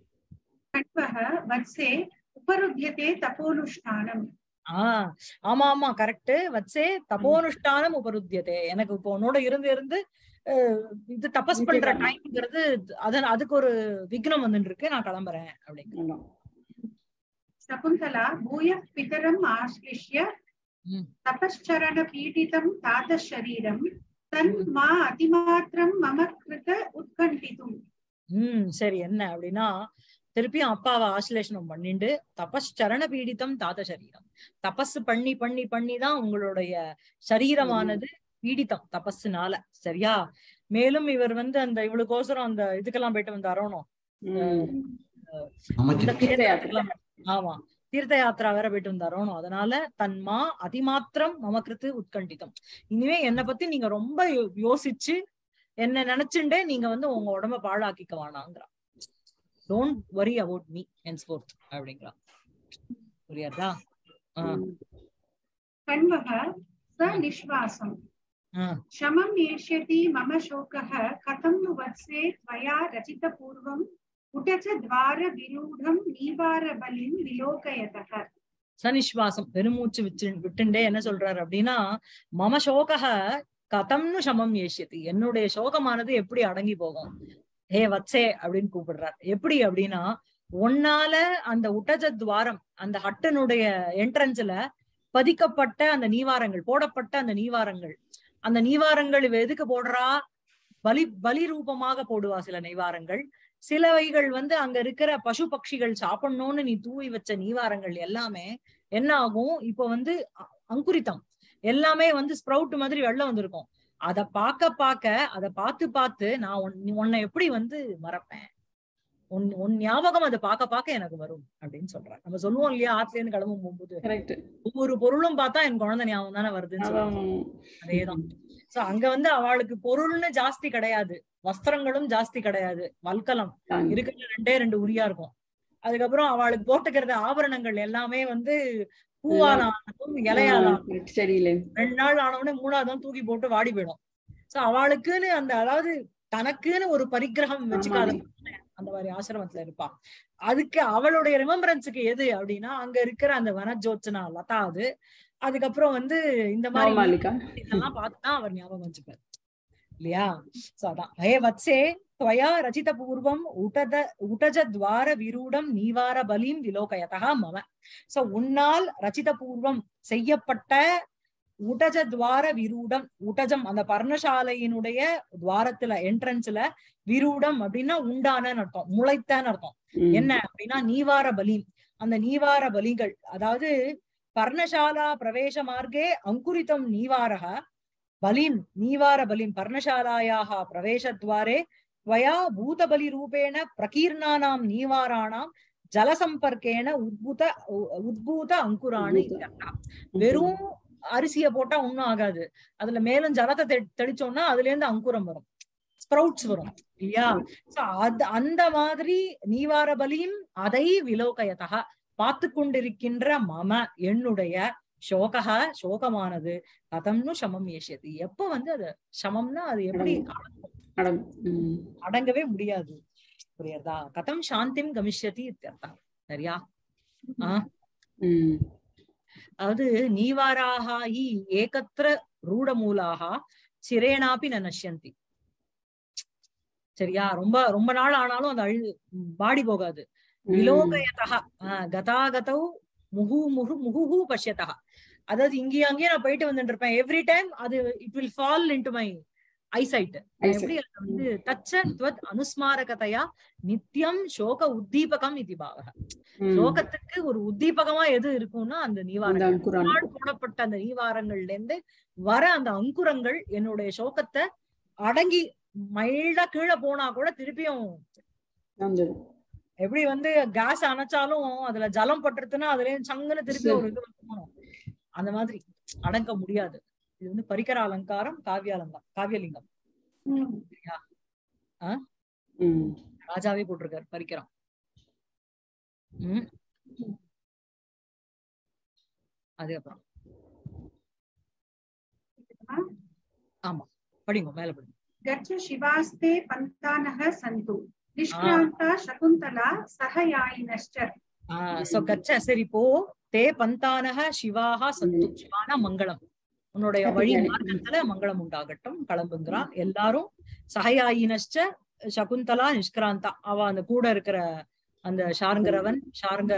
உபருத்தியதே தபோனுஷ்டானம். ஆஹ் ஆமா ஆமா கரெக்ட். வச்சே தபோனுஷ்டானம் உபருத்தியதே, எனக்கு இப்போ உன்னோட இருந்து இருந்து இது தபஸ் பண்ற டைம்ங்கிறது அதன் அதுக்கு ஒரு விக்னம் வந்துட்டு இருக்கு, நான் கிளம்புறேன் அப்படிங்கிற. சகுந்தலா பூய பிதரம் ஆஸ்லிஷ்ய தபஸ்சரண பீடிதம் தாத சரீரம் தன் மா அதிமாத்திரம் மம கிருத உத்கண்டிதும். உம் சரி, என்ன அப்படின்னா திருப்பியும் அப்பாவை ஆசிலேஷனம் பண்ணிட்டு தபஸ்சரண பீடித்தம் தாத சரீரம், தபஸ் பண்ணி பண்ணி பண்ணிதான் உங்களுடைய சரீரமானது பீடித்தம் தபஸ்னால, சரியா. மேலும் இவர் வந்து அந்த இவளுக்கோசரம் அந்த இதுக்கெல்லாம் போயிட்டு வந்து அரோணும், ஆமா தீர்த்த யாத்திரா வேற போயிட்டு வந்து அரோணும். அதனால தன்மா அதிமாத்திரம் மமக்கிருத்து உட்கண்டித்தம், இனிமே என்னை பத்தி நீங்க ரொம்ப யோசிச்சு என்ன நினைச்சுட்டே நீங்க வந்து உங்க உடம்ப பாழாக்கிக்க வேணாங்கிறா. Don't worry about me henceforth அப்படிங்கிறா, புரியாதா. கண்வஹ ச நிஸ்வாசம் ஷமம் ஏஷ்யதி மம சோகஹ கதம் நு வத்ஸே த்வயா ரசித பூர்வம் உடச துவார விரூடம் நீவார பலிம் விலோகயதஹ. சனிஸ்வாசம் பெருமூச்சு விட்டு விட்டுண்டே என்ன சொல்றாரு அப்படின்னா, மம சோகஹ கதம்னு சமம் ஏஷ்யதி, என்னுடைய சோகமானது எப்படி அடங்கி போகும், ஹே வத்சே அப்படின்னு கூப்பிடுறார். எப்படி அப்படின்னா, ஒன்னால அந்த உட்டஜ துவாரம் அந்த ஹட்டனுடைய என்ட்ரன்ஸ்ல பதிக்கப்பட்ட அந்த நீவாரங்கள், போடப்பட்ட அந்த நீவாரங்கள், அந்த நீவாரங்கள் இவ எதுக்கு போடுறா, பலி பலி ரூபமாக போடுவா சில நீவாரங்கள். சிலவைகள் வந்து அங்க இருக்கிற பசு பட்சிகள் சாப்பிடணும்னு நீ தூவி வச்ச நீவாரங்கள் எல்லாமே என்ன ஆகும், இப்ப வந்து அங்குரித்தம் எல்லாமே வந்து ஸ்ப்ரவுட் மாதிரி வெள்ளம் வந்திருக்கும். அதை பார்க்க பார்க்க அதை பார்த்து பார்த்து நான் உன்னை எப்படி வந்து மறப்பேன், உன் உன் ஞாபகம் அதை பார்க்க பார்க்க எனக்கு வரும் அப்படின்னு சொல்றேன். நம்ம சொல்லுவோம் இல்லையா, ஆத்துல இருந்து கிளம்பும் போகும்போது ஒவ்வொரு பொருளும் பார்த்தா என் குழந்தை ஞாபகம் தானே வருதுன்னு சொல்லுவாங்க. அதேதான். சோ அங்க வந்து அவளுக்கு பொருள்னு ஜாஸ்தி கிடையாது, வஸ்திரங்களும் ஜாஸ்தி கிடையாது, வல்கலம் இருக்கிற ரெண்டே ரெண்டு உரியா இருக்கும். அதுக்கப்புறம் அவளுக்கு போட்டுக்கிறது ஆபரணங்கள் எல்லாமே வந்து பூவால ஆனதும் இலையால ரெண்டு நாள் ஆனவுடனே மூணாவதும் தூக்கி போட்டு வாடி போயிடும். சோ அவளுக்குன்னு அந்த அதாவது தனக்குன்னு ஒரு பரிகிரகம் வச்சுக்காத அந்த மாதிரி ஆசிரமத்துல இருப்பா. அதுக்கு அவளுடைய ரிமெம்பரன்ஸுக்கு எது அப்படின்னா அங்க இருக்கிற அந்த வனஜோத்சனா லதா, அது அதுக்கப்புறம் வந்து இந்த மாதிரி இதெல்லாம் பார்த்துதான் அவர் ஞாபகம் வச்சுப்பார் இல்லையா. சோ அதான் ஹே வத்சே त्वया रचित पूर्वम उटद उटज द्वार विरूடம் நீவார பலிம் விலோகயதா மம. சோ உன்னால் ரச்சித பூர்வம் செய்யப்பட்ட உடஜ துவார விரூடம், உடஜம் அந்த பர்ணசாலையினுடைய துவாரத்துல என்ட்ரன்ஸ்ல, விரூடம் அப்படின்னா உண்டான அர்த்தம், முளைத்தன்னு அர்த்தம். என்ன அப்படின்னா நீவார பலி, அந்த நீவார பலிகள், அதாவது பர்ணசாலா பிரவேச மார்க்கே அங்குரிதம் நீவாரக பலிம் நீவார பலிம் பர்ணசாலாயாः பிரவேசத்வாரே त्वया भूतबलि रूपेण प्रकीर्णानां நீவாராணாம் ஜலசம்பர்க்கேன உத்பூத உத்பூத அங்குராணி. வெறும் அரிசிய போட்டா ஒண்ணும் ஆகாது, அதுல மேலும் ஜலத்தை தெளிச்சோம்னா அதுல இருந்து அங்குரம் வரும், ஸ்ப்ரவுட்ஸ் வரும் இல்லையா. அது அந்த மாதிரி நீவார பலியும் அதை விலோகயதா பார்த்து கொண்டிருக்கின்ற மம என்னுடைய சோகா சோகமானது கதம்னு சமம் ஏசியது, எப்ப வந்து அது சமம்னா அது எப்படி அடங்கவே முடியாது, புரியுதா. கதம் சாந்திம் கமிஷ்யதி இத்யர்த்தம், சரியா. ஆஹ் அதாவது நீவாராக ஹி ஏகத்ர ரூடமூலாக சிரேனாபி ந நஷ்யந்தி, சரியா. ரொம்ப ரொம்ப நாள் ஆனாலும் அது அழு பாடி போகாது. விலோகயதா கதாகதௌ முகு முகு முகுஹு பஷ்யதா, அதாவது இங்கேயும் அங்கேயும் நான் போயிட்டு வந்துட்டு இருப்பேன், எவ்ரி டைம் அது it will fall into my eyesight எப்படி வந்து தச்ச துவத் அனுஸ்மாரகதையா நித்தியம் சோக உத்தீபகம் இது பாவக. சோகத்துக்கு ஒரு உத்தீபகமா எது இருக்கும்னா அந்த நீவாரங்கள், போடப்பட்ட அந்த நீவாரங்கள்ல இருந்து வர அந்த அங்குரங்கள் என்னுடைய சோகத்தை அடங்கி மைல்டா கீழே போனா கூட திருப்பியும் எப்படி வந்து கேஸ் அணைச்சாலும் அதுல ஜலம் பட்டுருதுன்னா அதுல சங்குன்னு திருப்பி ஒரு இது போகணும். அந்த மாதிரி அடங்க முடியாது. இது வந்து பரிகர அலங்காரம், காவிய அலங்காரம், காவியலிங்கம். ராஜாவே போட்டிருக்காரு பரிகரம். உம் அது அப்புறம் ஆமா படிங்க, மேல படிங்க. கச்ச சிவாஸ்தே பந்தானஹ சந்து நிஷ்க்ராந்தா சகுந்தலா சஹயாயினஷ்ச. ஆஹ் சோ கச்ச சரி போ, தே பந்தானஹ சிவாஹா சந்து. சிவானா மங்களம், உன்னுடைய வழி மார்க்கத்துல மங்களம் உண்டாகட்டும் கிளம்புங்கிறா. எல்லாரும் சஹயாயினஷ்ச சகுந்தலா நிஷ்கிராந்தா, அவ அந்த கூட இருக்கிற அந்த ஷார்ங்கரவன் ஷார்ங்க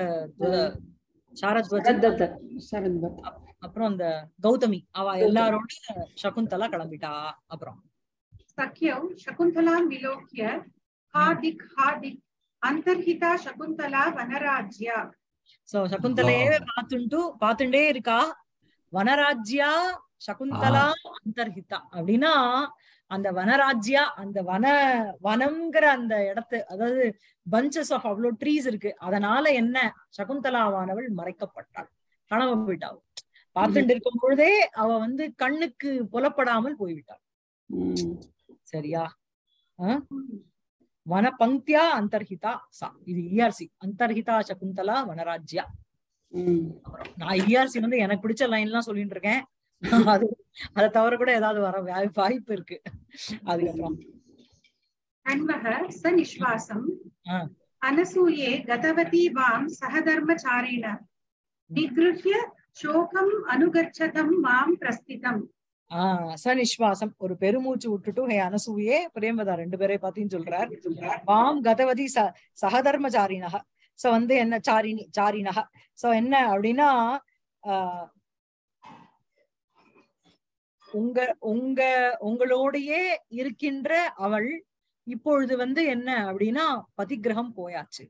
அப்புறம் அந்த கௌதமி அவ எல்லாரோட சகுந்தலா கிளம்பிட்டா. அப்புறம் சக்யௌ சகுந்தலாம் விலோக்ய ஹாதிக் ஹாதிக் அந்தர்ஹிதா சகுந்தலா வனராஜ்யா. சோ சகுந்தலையே பாத்துண்டு பாத்துண்டே இருக்கா. வனராஜ்யா சகுந்தலா அந்தர்ஹிதா அப்படின்னா அந்த வனராஜ்யா, அந்த வன வனம்ங்கிற அந்த இடத்து, அதாவது பஞ்சஸ் ஆஃப் அவ்வளவு ட்ரீஸ் இருக்கு. அதனால என்ன, சகுந்தலாவானவள் மறைக்கப்பட்டாள், கனவு போயிட்டாள். பார்த்துட்டு இருக்கும் பொழுதே அவ வந்து கண்ணுக்கு புலப்படாமல் போய்விட்டாள். சரியா? ஆஹ் வன பங்கியா அந்தர்ஹிதா சா. இது இஆர்சி அந்தர்ஹிதா சகுந்தலா வனராஜ்யா. நான் இஆர்சி வந்து எனக்கு பிடிச்ச லைன் எல்லாம் சொல்லிட்டு இருக்கேன். அது அதை தவிர கூட ஏதாவது வர வாய்ப்பு இருக்கு. அதுக்கப்புறம் அன்வஹ சநிஸ்வாசம் அனசூயே கதவதி வாம் சஹதர்மசாரிண நிக்ருஹ்ய சோகம் அனுகச்சதம் மாம் பிரஸ்திதம். ஆஹ் சநிஸ்வாசம் ஒரு பெருமூச்சு விட்டுட்டு ஹே அனசூயே பிரேமதா ரெண்டு பேரை பத்தின்னு சொல்றார். வாம் கதவதி ச சஹதர்மசாரிணக. சோ வந்து என்ன சாரிணி சாரிணக. சோ என்ன அப்படின்னா ஆஹ் உங்க உங்க உங்களோடையே இருக்கின்ற அவள் இப்பொழுது வந்து என்ன அப்படின்னா பதிகிரகம் போயாச்சு.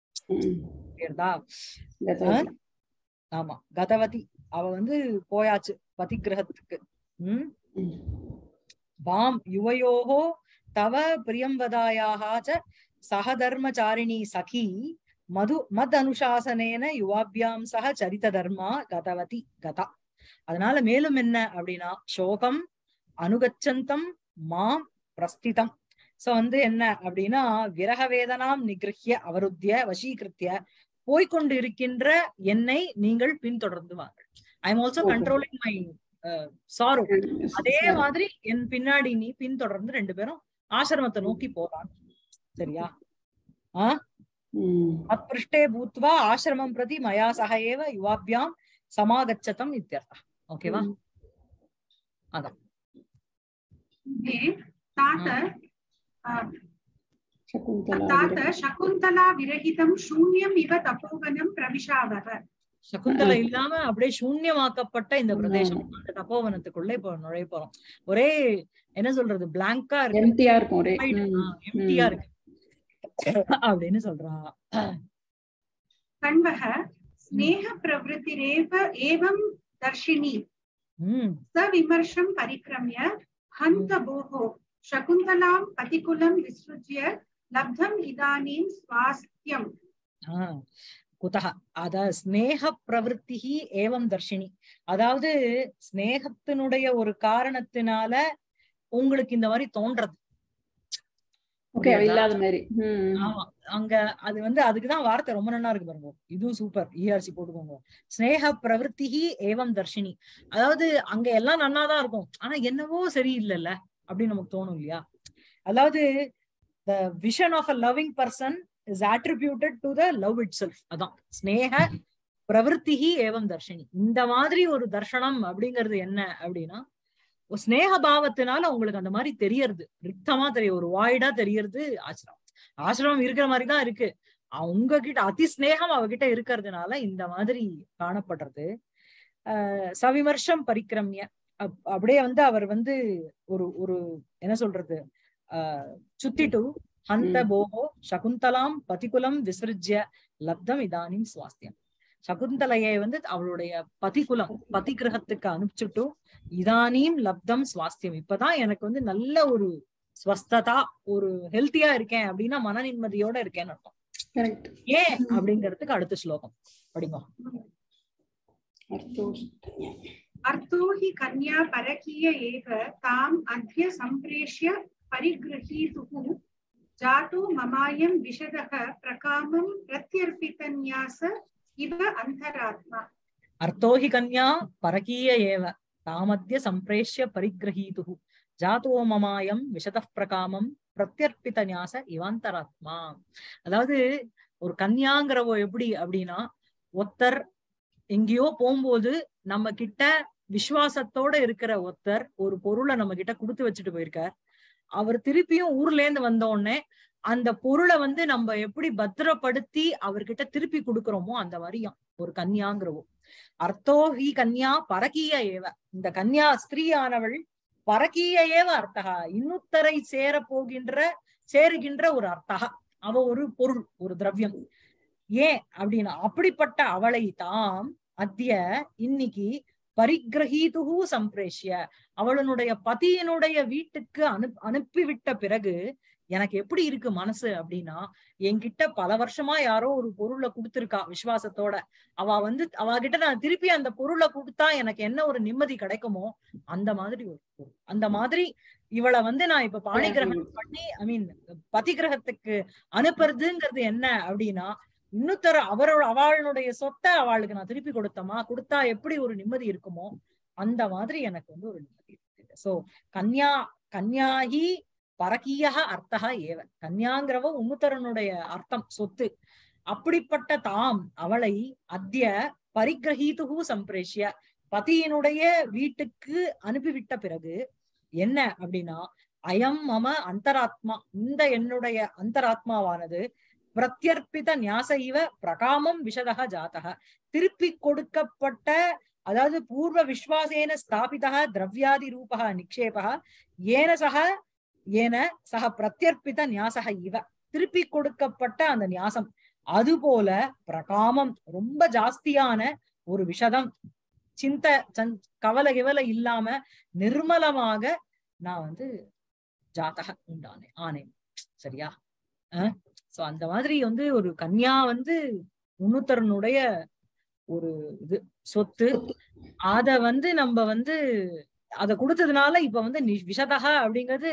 ஆமா கதவதி அவ வந்து போயாச்சு பதிகிரகத்துக்கு. உம் வாம் யுவயோகோ தவ பிரியம்பதாயாக சகதர்மச்சாரிணி சகி மது மத் அனுசாசனேன யுவாபியாம் சக சரித தர்மா கதவதி கதா. அதனால மேலும் என்ன அப்படின்னா சோகம் அனுகச்சந்தம் மாம் பிரஸ்திதம். சோ வந்து என்ன அப்படின்னா விரக வேதனாம் நிகிருஹ்ய அவருத்திய வசீகிருத்திய போய்கொண்டு இருக்கின்ற என்னை நீங்கள் பின்தொடர்ந்து வாங்கள். I am also controlling my sorrow. அதே மாதிரி என் பின்னாடி நீ பின்தொடர்ந்து ரெண்டு பேரும் ஆசிரமத்தை நோக்கி போறான். சரியா? ஆஹ் அப்பிருஷ்டே பூத்வா ஆசிரமம் பிரதி மயா சக ஏவ யுவாபியாம் சமாகச்சதம் இத்யர்த்தः. ஓகேவா? அதான் தாத தாத சகுந்தலா விரஹிதம் சூன்யம் இவ தபோவனம் பிரவிஷாவஹ. சகுந்தலா இல்லாம அப்படியே சூன்யமாக்கப்பட்ட இந்த பிரதேசம், அந்த தபோவனத்துக்குள்ள இப்ப நுழைய போறோம். ஒரே என்ன சொல்றது, பிளாங்கா இருக்கு, எம்டியா இருக்கும், ஒரே எம்டியா இருக்கு அப்படின்னு சொல்றான். கண்வஹ ஸ்நேஹ பிரவೃத்திரேவ ஏவம் தர்ஷினி சவிமர்ஷம் பரிக்ரம்ய ஹந்த போஹோ சகுந்தலாம் பதிகுலம் விஸ்ருஜ்ய லப்தம் இதானீம் ஸ்வாஸ்த்யம். குதஹ அத ஸ்நேக பிரவೃத்தி ஏவம் தர்ஷினி. அதாவது ஸ்நேகத்தினுடைய ஒரு காரணத்தினால உங்களுக்கு இந்த மாதிரி தோன்றது. ஆமா அங்க அது வந்து அதுக்குதான் வார்த்தை ரொம்ப நல்லா இருக்கு பாருங்க. இதுவும் சூப்பர், இஆர்சி போட்டுக்கோங்க. ஸ்நேக பிரவೃத்தி ஏவம் தர்ஷினி. அதாவது அங்க எல்லாம் நன்னாதான் இருக்கும், ஆனா என்னவோ சரியில்லைல்ல அப்படின்னு நமக்கு தோணும் இல்லையா? அதாவது the vision of a loving person is attributed to the love itself. அதான் ஸ்நேக பிரவೃத்தி ஏவம் தர்ஷினி. இந்த மாதிரி ஒரு தர்ஷனம் அப்படிங்கிறது என்ன அப்படின்னா ஸ்நேக பாவத்தினால உங்களுக்கு அந்த மாதிரி தெரியறது, ரிக்தமா தெரியும், ஒரு வாய்டா தெரியறது ஆசிரமம். ஆசிரமம் இருக்கிற மாதிரிதான் இருக்கு, உங்ககிட்ட அதி ஸ்நேகம் அவகிட்ட இருக்கிறதுனால இந்த மாதிரி காணப்படுறது. அஹ் சவிமர்ஷம் பரிக்கிரமிய அப்படியே வந்து அவர் வந்து ஒரு ஒரு என்ன சொல்றது ஆஹ் சுத்திட்டு ஹந்த போகோ சகுந்தலாம் பதிகுலம் விசிருஜ்ய லப்தம் இதானிம் சுவாஸ்தியம். சகுந்தலையை வந்து அவளுடைய பதிகுலம் பதி கிரகத்துக்கு அனுப்பிச்சுட்டு இதானியும் லப்தம் சுவாஸ்தியம், இப்பதான் எனக்கு வந்து நல்ல ஒரு ஸ்வஸ்ததா ஒரு ஹெல்த்தியா இருக்கேன் அப்படின்னா மன நிம்மதியோட இருக்கேன்னு அர்த்தம். ஏன் அப்படிங்கிறதுக்கு அடுத்த ஸ்லோகம் படிங்க. अर्थो हि कन्या परकीय एव ताम् अद्य सम्प्रेष्य परिगृहीतुः जातो ममायं विशदः प्रकामं प्रत्यर्पितन्यास इव अन्तरात्मा. अर्थो हि कन्या परकीय एव तामद्य सम्प्रेष्य परिगृहीतुः जातो ममायं विशदः प्रकामं प्रत्यर्पितन्यास इव अन्तरात्मा. அதாவது ஒரு கன்யாங்கிறவோ எப்படி அப்படின்னா, ஒருத்தர் எங்கேயோ போகும்போது நம்ம கிட்ட விசுவாசத்தோட இருக்கிற ஒருத்தர் ஒரு பொருளை நம்ம கிட்ட கொடுத்து வச்சுட்டு போயிருக்கார். அவர் திருப்பியும் ஊர்ல இருந்து வந்த உடனே அந்த பொருளை வந்து நம்ம எப்படி பத்திரப்படுத்தி அவர்கிட்ட திருப்பி கொடுக்கிறோமோ அந்த மாதிரியும் ஒரு கன்யாங்கிறவோ. அர்த்தோ ஹி கன்யா பரகீய ஏவ, இந்த கன்யா ஸ்திரீயானவள் பரகீய ஏவ அர்த்தகா, இன்னுத்தரை சேர போகின்ற சேருகின்ற ஒரு அர்த்தகா, அவ ஒரு பொருள் ஒரு திரவியம். ஏன் அப்படின்னா அப்படிப்பட்ட அவளை தாம் அத்திய இன்னைக்கு பரிகிரஹீதுஹு சம்பிரேஷ்ய அவளுடைய பதியினுடைய வீட்டுக்கு அனு அனுப்பிவிட்ட பிறகு எனக்கு எப்படி இருக்கு மனசு அப்படின்னா, என்கிட்ட பல வருஷமா யாரோ ஒரு பொருளை கொடுத்திருக்கா விசுவாசத்தோட, அவ வந்து அவ கிட்ட நான் திருப்பி அந்த பொருளை கொடுத்தா எனக்கு என்ன ஒரு நிம்மதி கிடைக்குமோ அந்த மாதிரி ஒரு பொருள். அந்த மாதிரி இவளை வந்து நான் இப்ப பாணி கிரகம் பண்ணி ஐ மீன் பதி கிரகத்துக்கு அனுப்புறதுங்கிறது என்ன அப்படின்னா, இன்னொருத்தர அவரோட அவளுடைய சொத்தை அவளுக்கு நான் திருப்பி கொடுத்தமா கொடுத்தா எப்படி ஒரு நிம்மதி இருக்குமோ அந்த மாதிரி எனக்கு வந்து ஒரு நிம்மதி இருக்கு. சோ கன்யா கன்யாஹி பரகீய அர்த்தா ஏவ, கன்யாங்கிறவ இன்னொருத்தரனுடைய அர்த்தம் சொத்து. அப்படிப்பட்ட தாம் அவளை அத்திய பரிகிரஹீதுஹு சம்பிரேஷ்ய பதியினுடைய வீட்டுக்கு அனுப்பிவிட்ட பிறகு என்ன அப்படின்னா, அயம் மம அந்தராத்மா, இந்த என்னுடைய அந்தராத்மாவானது பிரத்யர்ப்பித ஞாச இவ பிரகாமம் விஷதக ஜாதக, திருப்பி கொடுக்கப்பட்ட அதாவது பூர்வ விஸ்வாசேன ஸ்தாபிதா திரவியாதி ரூபக நிக்ஷேபக ஏன சக ஏன சக பிரத்யர்ப்பித ஞாசக இவ, திருப்பி கொடுக்கப்பட்ட அந்த ஞாசம் அது போல பிரகாமம் ரொம்ப ஜாஸ்தியான ஒரு விஷதம் சிந்த கவலை கிவலை இல்லாம நிர்மலமாக நான் வந்து ஜாதக உண்டானே ஆனேன். சரியா? அஹ் சோ அந்த மாதிரி வந்து ஒரு கன்யா வந்து உன்னுத்தரனுடைய ஒரு இது சொத்து. அத வந்து நம்ம வந்து அத கொடுத்ததுனால இப்ப வந்து விஷதக அப்படிங்கிறது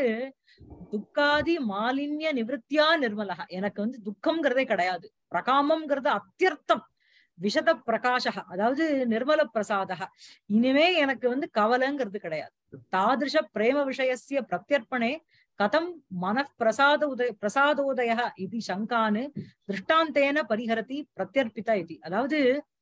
துக்காதி மாலின்ய நிவத்தியா நிர்மலக, எனக்கு வந்து துக்கம்ங்கிறதே கிடையாது. பிரகாமம்ங்கிறது அத்தியர்த்தம் விஷத பிரகாஷக, அதாவது நிர்மல பிரசாதக, இனிமே எனக்கு வந்து கவலைங்கிறது கிடையாது. தாதிருஷ பிரேம விஷயசிய பிரத்யர்ப்பணே கதம் மன பிரசாத உதய பிரசாதோதய இது சங்கானு திருஷ்டாந்தேன பரிஹரதி பிரத்யர்ப்பிதா இது. அதாவது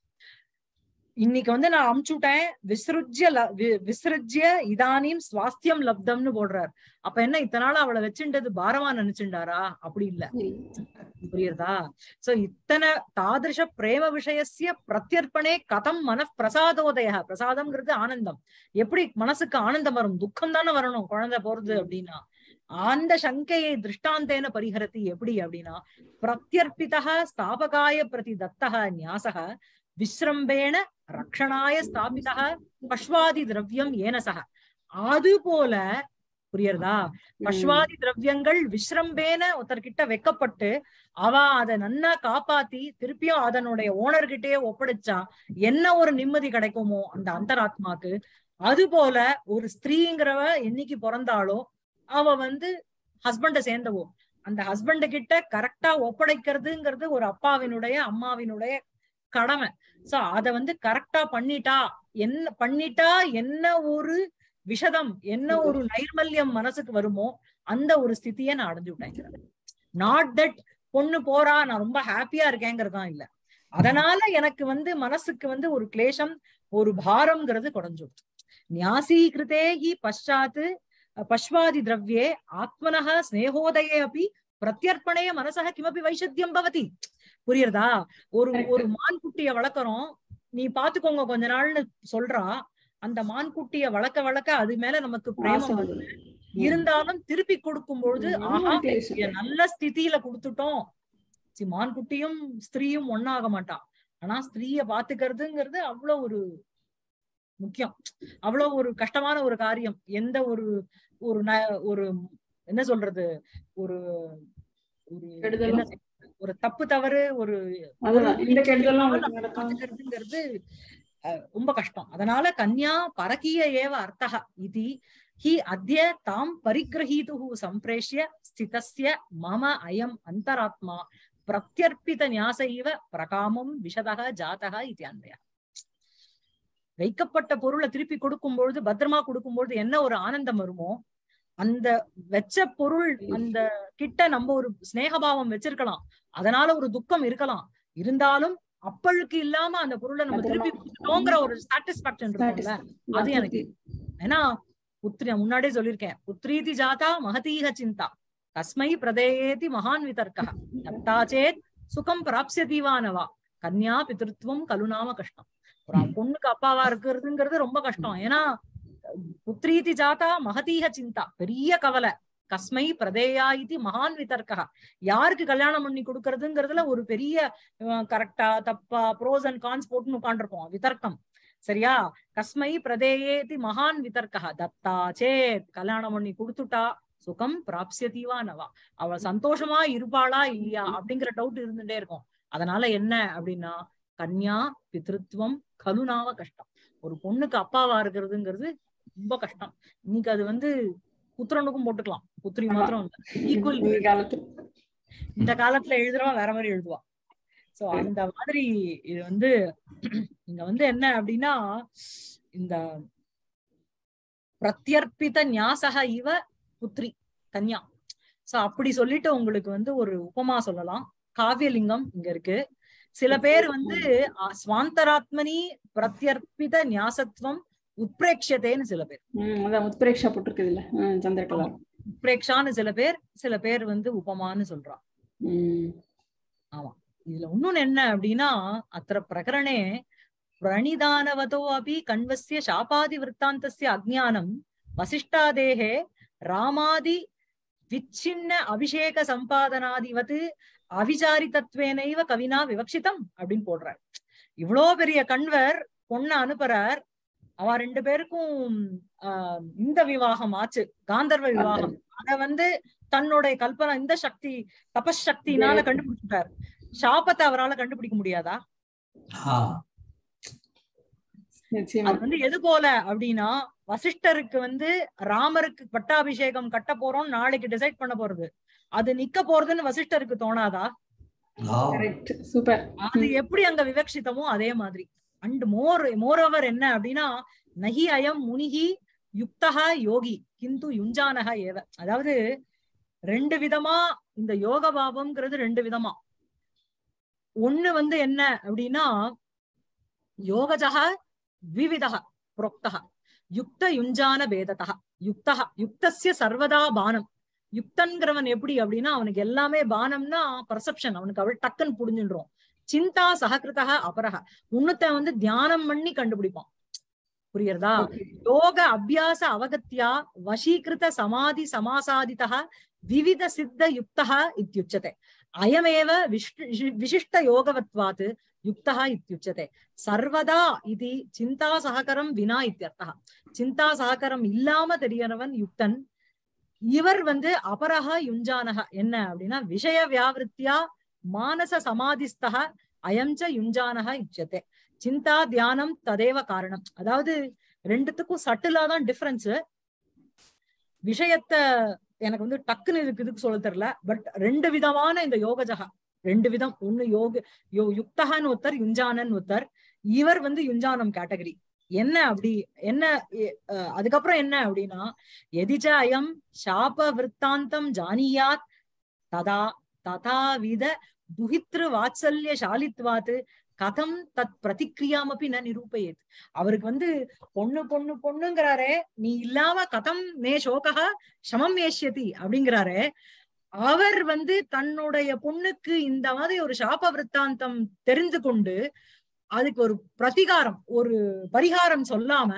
இன்னைக்கு வந்து நான் அமுச்சுட்டேன் விசிருஜ்ய விசிருஜ்ய இதானியும் சுவாஸ்தியம் லப்தம்னு போடுறார். அப்ப என்ன இத்தனை நாள் அவளை வச்சுட்டது பாரமா நினைச்சுட்டாரா? அப்படி இல்ல. புரியுறதா? சோ இத்தனை தாதிருஷ பிரேம விஷயசிய பிரத்யர்ப்பணே கதம் மன பிரசாதோதய, பிரசாதம்ங்கிறது ஆனந்தம். எப்படி மனசுக்கு ஆனந்தம் வரும்? துக்கம் தானே வரணும் குழந்தை போறது அப்படின்னா. அந்த சங்கையை திருஷ்டாந்தேன பரிஹரதி எப்படி அப்படின்னா, பிரத்யர்ப்பிதா ஸ்தாபகாய பிரதி தத்தக ஞாசக விஸ்ரம்பேண ரக்ஷணாய ஸ்தாபிதா பஷ்வாதி திரவியம் ஏனசக. அது போல புரியுறதா? பஷ்வாதி திரவியங்கள் விஸ்ரம்பேன ஒருத்தர்கிட்ட வைக்கப்பட்டு அவ அதை நன்னா காப்பாத்தி திருப்பியும் அதனுடைய ஓனர்கிட்டயே ஒப்படைச்சா என்ன ஒரு நிம்மதி கிடைக்குமோ அந்த அந்தராத்மாக்கு, அது போல ஒரு ஸ்திரீங்கிறவ என்னைக்கு பிறந்தாலோ அவ வந்து ஹஸ்பண்ட சேர்ந்தவோ அந்த ஹஸ்பண்ட கிட்ட கரெக்டா ஒப்படைக்கிறதுங்கிறது ஒரு அப்பாவினுடைய அம்மாவினுடைய கடமை. சோ அத வந்து கரெக்டா பண்ணிட்டா என்ன பண்ணிட்டா என்ன ஒரு விஷதம் என்ன ஒரு நைர்மல்யம் மனசுக்கு வருமோ அந்த ஒரு ஸ்திதியை நான் அடைஞ்சு விட்டேங்கிறது. நாட் தட் பொண்ணு போறா நான் ரொம்ப ஹாப்பியா இருக்கேங்கிறதா இல்ல, அதனால எனக்கு வந்து மனசுக்கு வந்து ஒரு கிளேஷம் ஒரு பாரம்ங்கிறது குறைஞ்சு. ஞாசீகிருதே ஹி பஷாத்து பஷ்வாதி திரவியே ஆத்மனஹ ஸ்நேகோதயே அப்படி பிரத்யர்ப்பணே மனசக கிமபி வைஷத்தியம் பவதி. புரியுறதா? ஒரு ஒரு மான் குட்டிய வளர்க்கறோம், நீ பாத்துக்கோங்க கொஞ்ச நாள்னு சொல்றா, அந்த மான்குட்டிய வளர்க்க வளர்க்க அது மேல நமக்கு பிரேமம் வருது. இருந்தாலும் திருப்பி கொடுக்கும் பொழுது ஆஹா நல்ல ஸ்திதியில கொடுத்துட்டோம். மான்குட்டியும் ஸ்திரீயும் ஒன்னாக மாட்டான். ஆனா ஸ்திரீய பாத்துக்கிறதுங்கிறது அவ்வளவு ஒரு முக்கியம், அவ்வளவு ஒரு கஷ்டமான ஒரு காரியம். எந்த ஒரு ஒரு ஒரு என்ன சொல்றது ஒரு ஒரு தப்பு தவறு ஒரு பாத்துக்கிறதுங்கிறது ரொம்ப கஷ்டம். அதனால கன்யா பரகீய ஏவ அர்த்தः இதி ஹி அத்ய தாம் பரிக்ரஹீதுஹு சம்பிரேஷ்ய ஸ்திதஸ்ய மம அயம் அந்தராத்மா பிரத்யர்ப்பித ஞாசைவ பிரகாமம் விஷதக ஜாதக இது அன்வய. வைக்கப்பட்ட பொருளை திருப்பி கொடுக்கும் பொழுது, பத்திரமா கொடுக்கும் பொழுது என்ன ஒரு ஆனந்தம் வருமோ, அந்த வெச்ச பொருள் அந்த கிட்ட நம்ம ஒரு ஸ்நேகபாவம் வச்சிருக்கலாம், அதனால ஒரு துக்கம் இருக்கலாம், இருந்தாலும் அப்பழுக்கு இல்லாம அந்த பொருளை நம்ம திருப்பி கொடுத்துட்டோங்கிற ஒரு சாட்டிஸ்பாக்சன் இருக்கும்ல, அது எனக்கு. ஏன்னா புத்திரி முன்னாடியே சொல்லியிருக்கேன், புத்ரீதி ஜாதா மகதீக சிந்தா கஸ்மை பிரதேயேதி மகான் விதர்க்கா தத்தாச்சேத் சுகம் பிராப்சியதீவானவா கன்யா பித்ருத்வம் கலுநாம கஷ்டம். ஒரு பொண்ணுக்கு அப்பாவா இருக்கிறதுங்கிறது ரொம்ப கஷ்டம். ஏன்னா புத்ரீதி ஜாதா மகதீக சிந்தா பெரிய கவலை, கஸ்மை பிரதேயா இது மகான் விதர்க்கா யாருக்கு கல்யாணம் பண்ணி கொடுக்கறதுங்கிறதுல ஒரு பெரிய கரெக்டா தப்பா ப்ரோஸ் அண்ட் கான்ஸ் போட்டுன்னு உட்காந்துருப்போம், விதர்க்கம். சரியா? கஸ்மை பிரதேயேதி மகான் விதர்க்கா தத்தா சேத் கல்யாணம் பண்ணி கொடுத்துட்டா சுகம் பிராப்சியதீவா நவா அவள் சந்தோஷமா இருப்பாளா இல்லையா அப்படிங்கிற டவுட் இருந்துட்டே இருக்கும். அதனால என்ன அப்படின்னா கன்யா பித்ருத்வம் கலுநாவ கஷ்டம். ஒரு பொண்ணுக்கு அப்பாவா இருக்கிறதுங்கிறது ரொம்ப கஷ்டம். இன்னைக்கு அது வந்து புத்திரனுக்கும் போட்டுக்கலாம், புத்திரி மாத்திரம் ஈக்குவல். இந்த காலத்துல எழுதுறவா வேற மாதிரி எழுதுவா. சோ அந்த மாதிரி இது வந்து இங்க வந்து என்ன அப்படின்னா இந்த பிரத்யர்ப்பித ஞாசக இவ புத்ரி கன்யா. சோ அப்படி சொல்லிட்டு உங்களுக்கு வந்து ஒரு உபமா சொல்லலாம். காவியலிங்கம் இங்க இருக்கு. சில பேர் வந்து ஸ்வாந்தராத்மனி பிரத்யர்ப்பித ஞாசத்துவம் உத்பிரேக்ஷதேன்னு சில பேர் உத்பிரேக்ஷா போட்டிருக்கு இல்ல, சந்திரகலா உத்பிரேக்ஷான்னு சில பேர், சில பேர் வந்து உபமான்னு சொல்றான். ஆமா. இதுல இன்னொன்னு என்ன அப்படின்னா அத்திர பிரகரணே பிரணிதானவதோ அபி கண்வஸ்ய சாபாதி விற்த்தாந்தஸ்ய அஜ்ஞானம் வசிஷ்டாதேஹே ராமாதி விச்சின்ன அபிஷேக சம்பாதனாதிவத்து அவிசாரிதத்வேனைவ கவினா விவக்ஷிதம் அப்படின்னு போடுறார். இவ்வளோ பெரிய கண்வர் பொண்ண அனுப்புறார், அவ ரெண்டு பேருக்கும் ஆஹ் இந்த விவாகம் ஆச்சு, காந்தர்வ விவாகம். அத வந்து தன்னுடைய கல்பனை இந்த சக்தி தபஸ் சக்தினால கண்டுபிடிச்சிட்டார். சாபத்தை அவரால் கண்டுபிடிக்க முடியாதா? அது வந்து எது போல அப்படின்னா வசிஷ்டருக்கு வந்து ராமருக்கு பட்டாபிஷேகம் கட்ட போறோம் நாளைக்கு டிசைட் பண்ண போறது, அது நிக்க போறதுன்னு வசிஷ்டருக்கு தோணாதா? அது எப்படி அங்க விவக்ஷிதமோ அதே மாதிரி. அண்ட் மோர் மோர் ஓவர் என்ன அப்படின்னா நகி அயம் முனிகி யுக்தகா யோகி கிந்து யுஞ்சானக ஏவ. அதாவது ரெண்டு விதமா இந்த யோக பாவம்ங்கிறது ரெண்டு விதமா. ஒண்ணு வந்து என்ன அப்படின்னா யோகஜக விவிதக புரோக்தக யுக்த யுஞ்சான பேததக. யுக்தக யுக்தஸ்ய சர்வதா பானம். யுக்தன்கிறவன் எப்படி அப்படின்னா அவனுக்கு எல்லாமே பானம்னா பர்செப்ஷன், அவனுக்கு அவள் டக்குன்னு புரிஞ்சுன்றோம். சிந்தா சககிருத்தக அபரக உன்னத்தை வந்து தியானம் பண்ணி கண்டுபிடிப்பான். புரியுறதா? யோக அபியாச அவகத்தியா வசீகிருத சமாதி சமாசாதிதா விவித சித்த யுக்தா இத்யுச்சதே. அயமேவ விசிஷ்ட யோகவத்வாத் யுக்தா இத்யுச்சதே. சர்வதா இது சிந்தா சககரம் வினா இத்தியர்த்தா. சிந்தா சககரம் இல்லாம தெரியறவன் யுக்தன். இவர் வந்து அபரஹ யுஞ்சானக என்ன அப்படின்னா விஷய வியாவிருத்தியா மானச சமாதிஸ்தக அயம்ச யுஞ்சானக இச்சதே. சிந்தா தியானம் ததேவ காரணம். அதாவது ரெண்டுத்துக்கும் சட்டிலா தான் டிஃபரன்ஸ். விஷயத்த எனக்கு வந்து டக்குன்னு இருக்குதுக்கு சொல்ல தெரியல, பட் ரெண்டு விதமான இந்த யோகஜகா ரெண்டு விதம். ஒண்ணு யோக யோ யுக்தகன்னு ஒருத்தர், யுஞ்சானன் ஒருத்தர். இவர் வந்து யுஞ்சானம் கேட்டகரி. என்ன அப்படி என்ன அதுக்கப்புறம் என்ன அப்படின்னா எதிச்ச அயம் சாப விற்த்தாந்தம் ஜானியாத் ததா ததாவித துஹித்ரு வாத்சல்ய சாலித்வாத் கதம் தத் பிரதிக்ரியாமப்பி ந நிரூபயேத். அவருக்கு வந்து பொண்ணு பொண்ணு பொண்ணுங்கிறாரே, நீ இல்லாம கதம் மே சோகா சமம் ஏஷ்யதி அப்படிங்கிறாரு. அவர் வந்து தன்னுடைய பொண்ணுக்கு இந்த மாதிரி ஒரு சாப விற்த்தாந்தம் தெரிந்து கொண்டு அதுக்கு ஒரு பிரதிகாரம் ஒரு பரிகாரம் சொல்லாம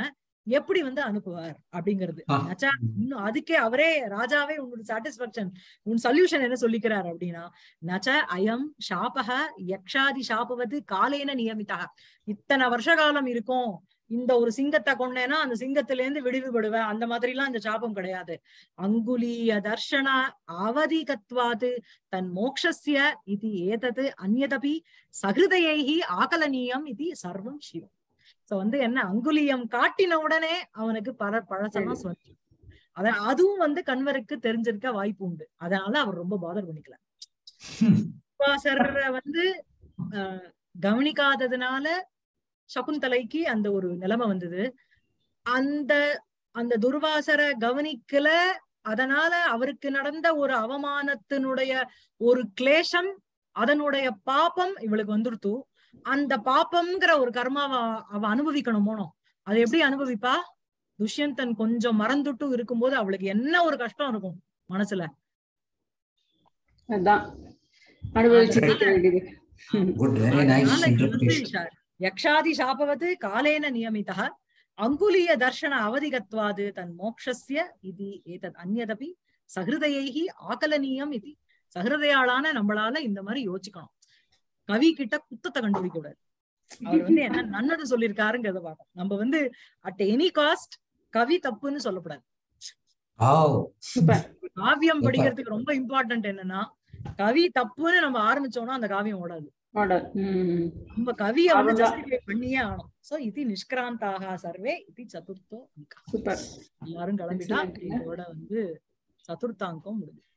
எப்படி வந்து அனுப்புவார் அப்படிங்கிறது. நச்சா இன்னும் அதுக்கே அவரே ராஜாவே உன்னோட சாட்டிஸ்பாக்சன் உன் சொல்யூஷன் என்ன சொல்லிக்கிறார் அப்படின்னா, நச்ச அயம் சாபக யக்ஷாதி சாபவது காலேன நியமிதா. இத்தனை வருஷ காலம் இருக்கும், இந்த ஒரு சிங்கத்தை கொண்டேன்னா அந்த சிங்கத்தில இருந்து விடுவிடுவேன், அந்த மாதிரி எல்லாம் இந்த சாபம் கிடையாது. அங்குலிய தர்ஷன அவதிகத்வாது தன் மோக்ஷஸ்ய இது ஏதது அந்யதபி சகிருதையைஹி ஆகலனீயம் இது சர்வம் சிவம். சோ வந்து என்ன, அங்குலியம் காட்டின உடனே அவனுக்கு பல பழசமா சொல்லி அத அதுவும் வந்து கண்வருக்கு தெரிஞ்சிருக்க வாய்ப்பு உண்டு. அதனால அவர் ரொம்ப பாதர் பண்ணிக்கல. துர்வாசர் வந்து அஹ் கவனிக்காததுனால சகுந்தலைக்கு அந்த ஒரு நிலைமை வந்தது. அந்த அந்த துர்வாசரை கவனிக்கல, அதனால அவருக்கு நடந்த ஒரு அவமானத்தினுடைய ஒரு கிளேஷம், அதனுடைய பாப்பம் இவளுக்கு வந்துடுத்து. அந்த பாப்பம்ங்கிற ஒரு கர்மாவை அவ அனுபவிக்கணுமோனோ, அதை எப்படி அனுபவிப்பா? துஷ்யந்தன் கொஞ்சம் மறந்துட்டு இருக்கும்போது அவளுக்கு என்ன ஒரு கஷ்டம் இருக்கும் மனசுல, அதான் அனுபவிச்சிருக்க வேண்டியது. யக்ஷாதி சாபவது காலேன நியமிதா அங்குலிய தர்ஷன அவதிகத்வாது தன் மோக்ஷஸ்ய இது ஏதத் அந்யதபி சகிருதையைஹி ஆகலனீயம் இது. சகிருதையாளான நம்மளால இந்த மாதிரி யோசிக்கணும். கவி கிட்ட குத்தத்தை கண்டுபிடிக்க கூடாது. அவர் வந்து என்ன நன்னது சொல்லியிருக்காருங்கிறத பார்க்கணும். நம்ம வந்து அட் எனி காஸ்ட் கவி தப்புன்னு சொல்லக்கூடாது. காவியம் படிக்கிறதுக்கு ரொம்ப இம்பார்ட்டன்ட் என்னன்னா, கவி தப்புன்னு நம்ம ஆரம்பிச்சோம்னா அந்த காவியம் ஓடாது. நம்ம கவியை வந்து ஜஸ்டிஃபை பண்ணியே ஆகணும். சோ இது நிஷ்கிராந்தாக சர்வே இது சதுர்த்தோ. எல்லாரும் கிளம்பிட்டா இதோட வந்து சதுர்த்தாங்கம் முடிஞ்சு.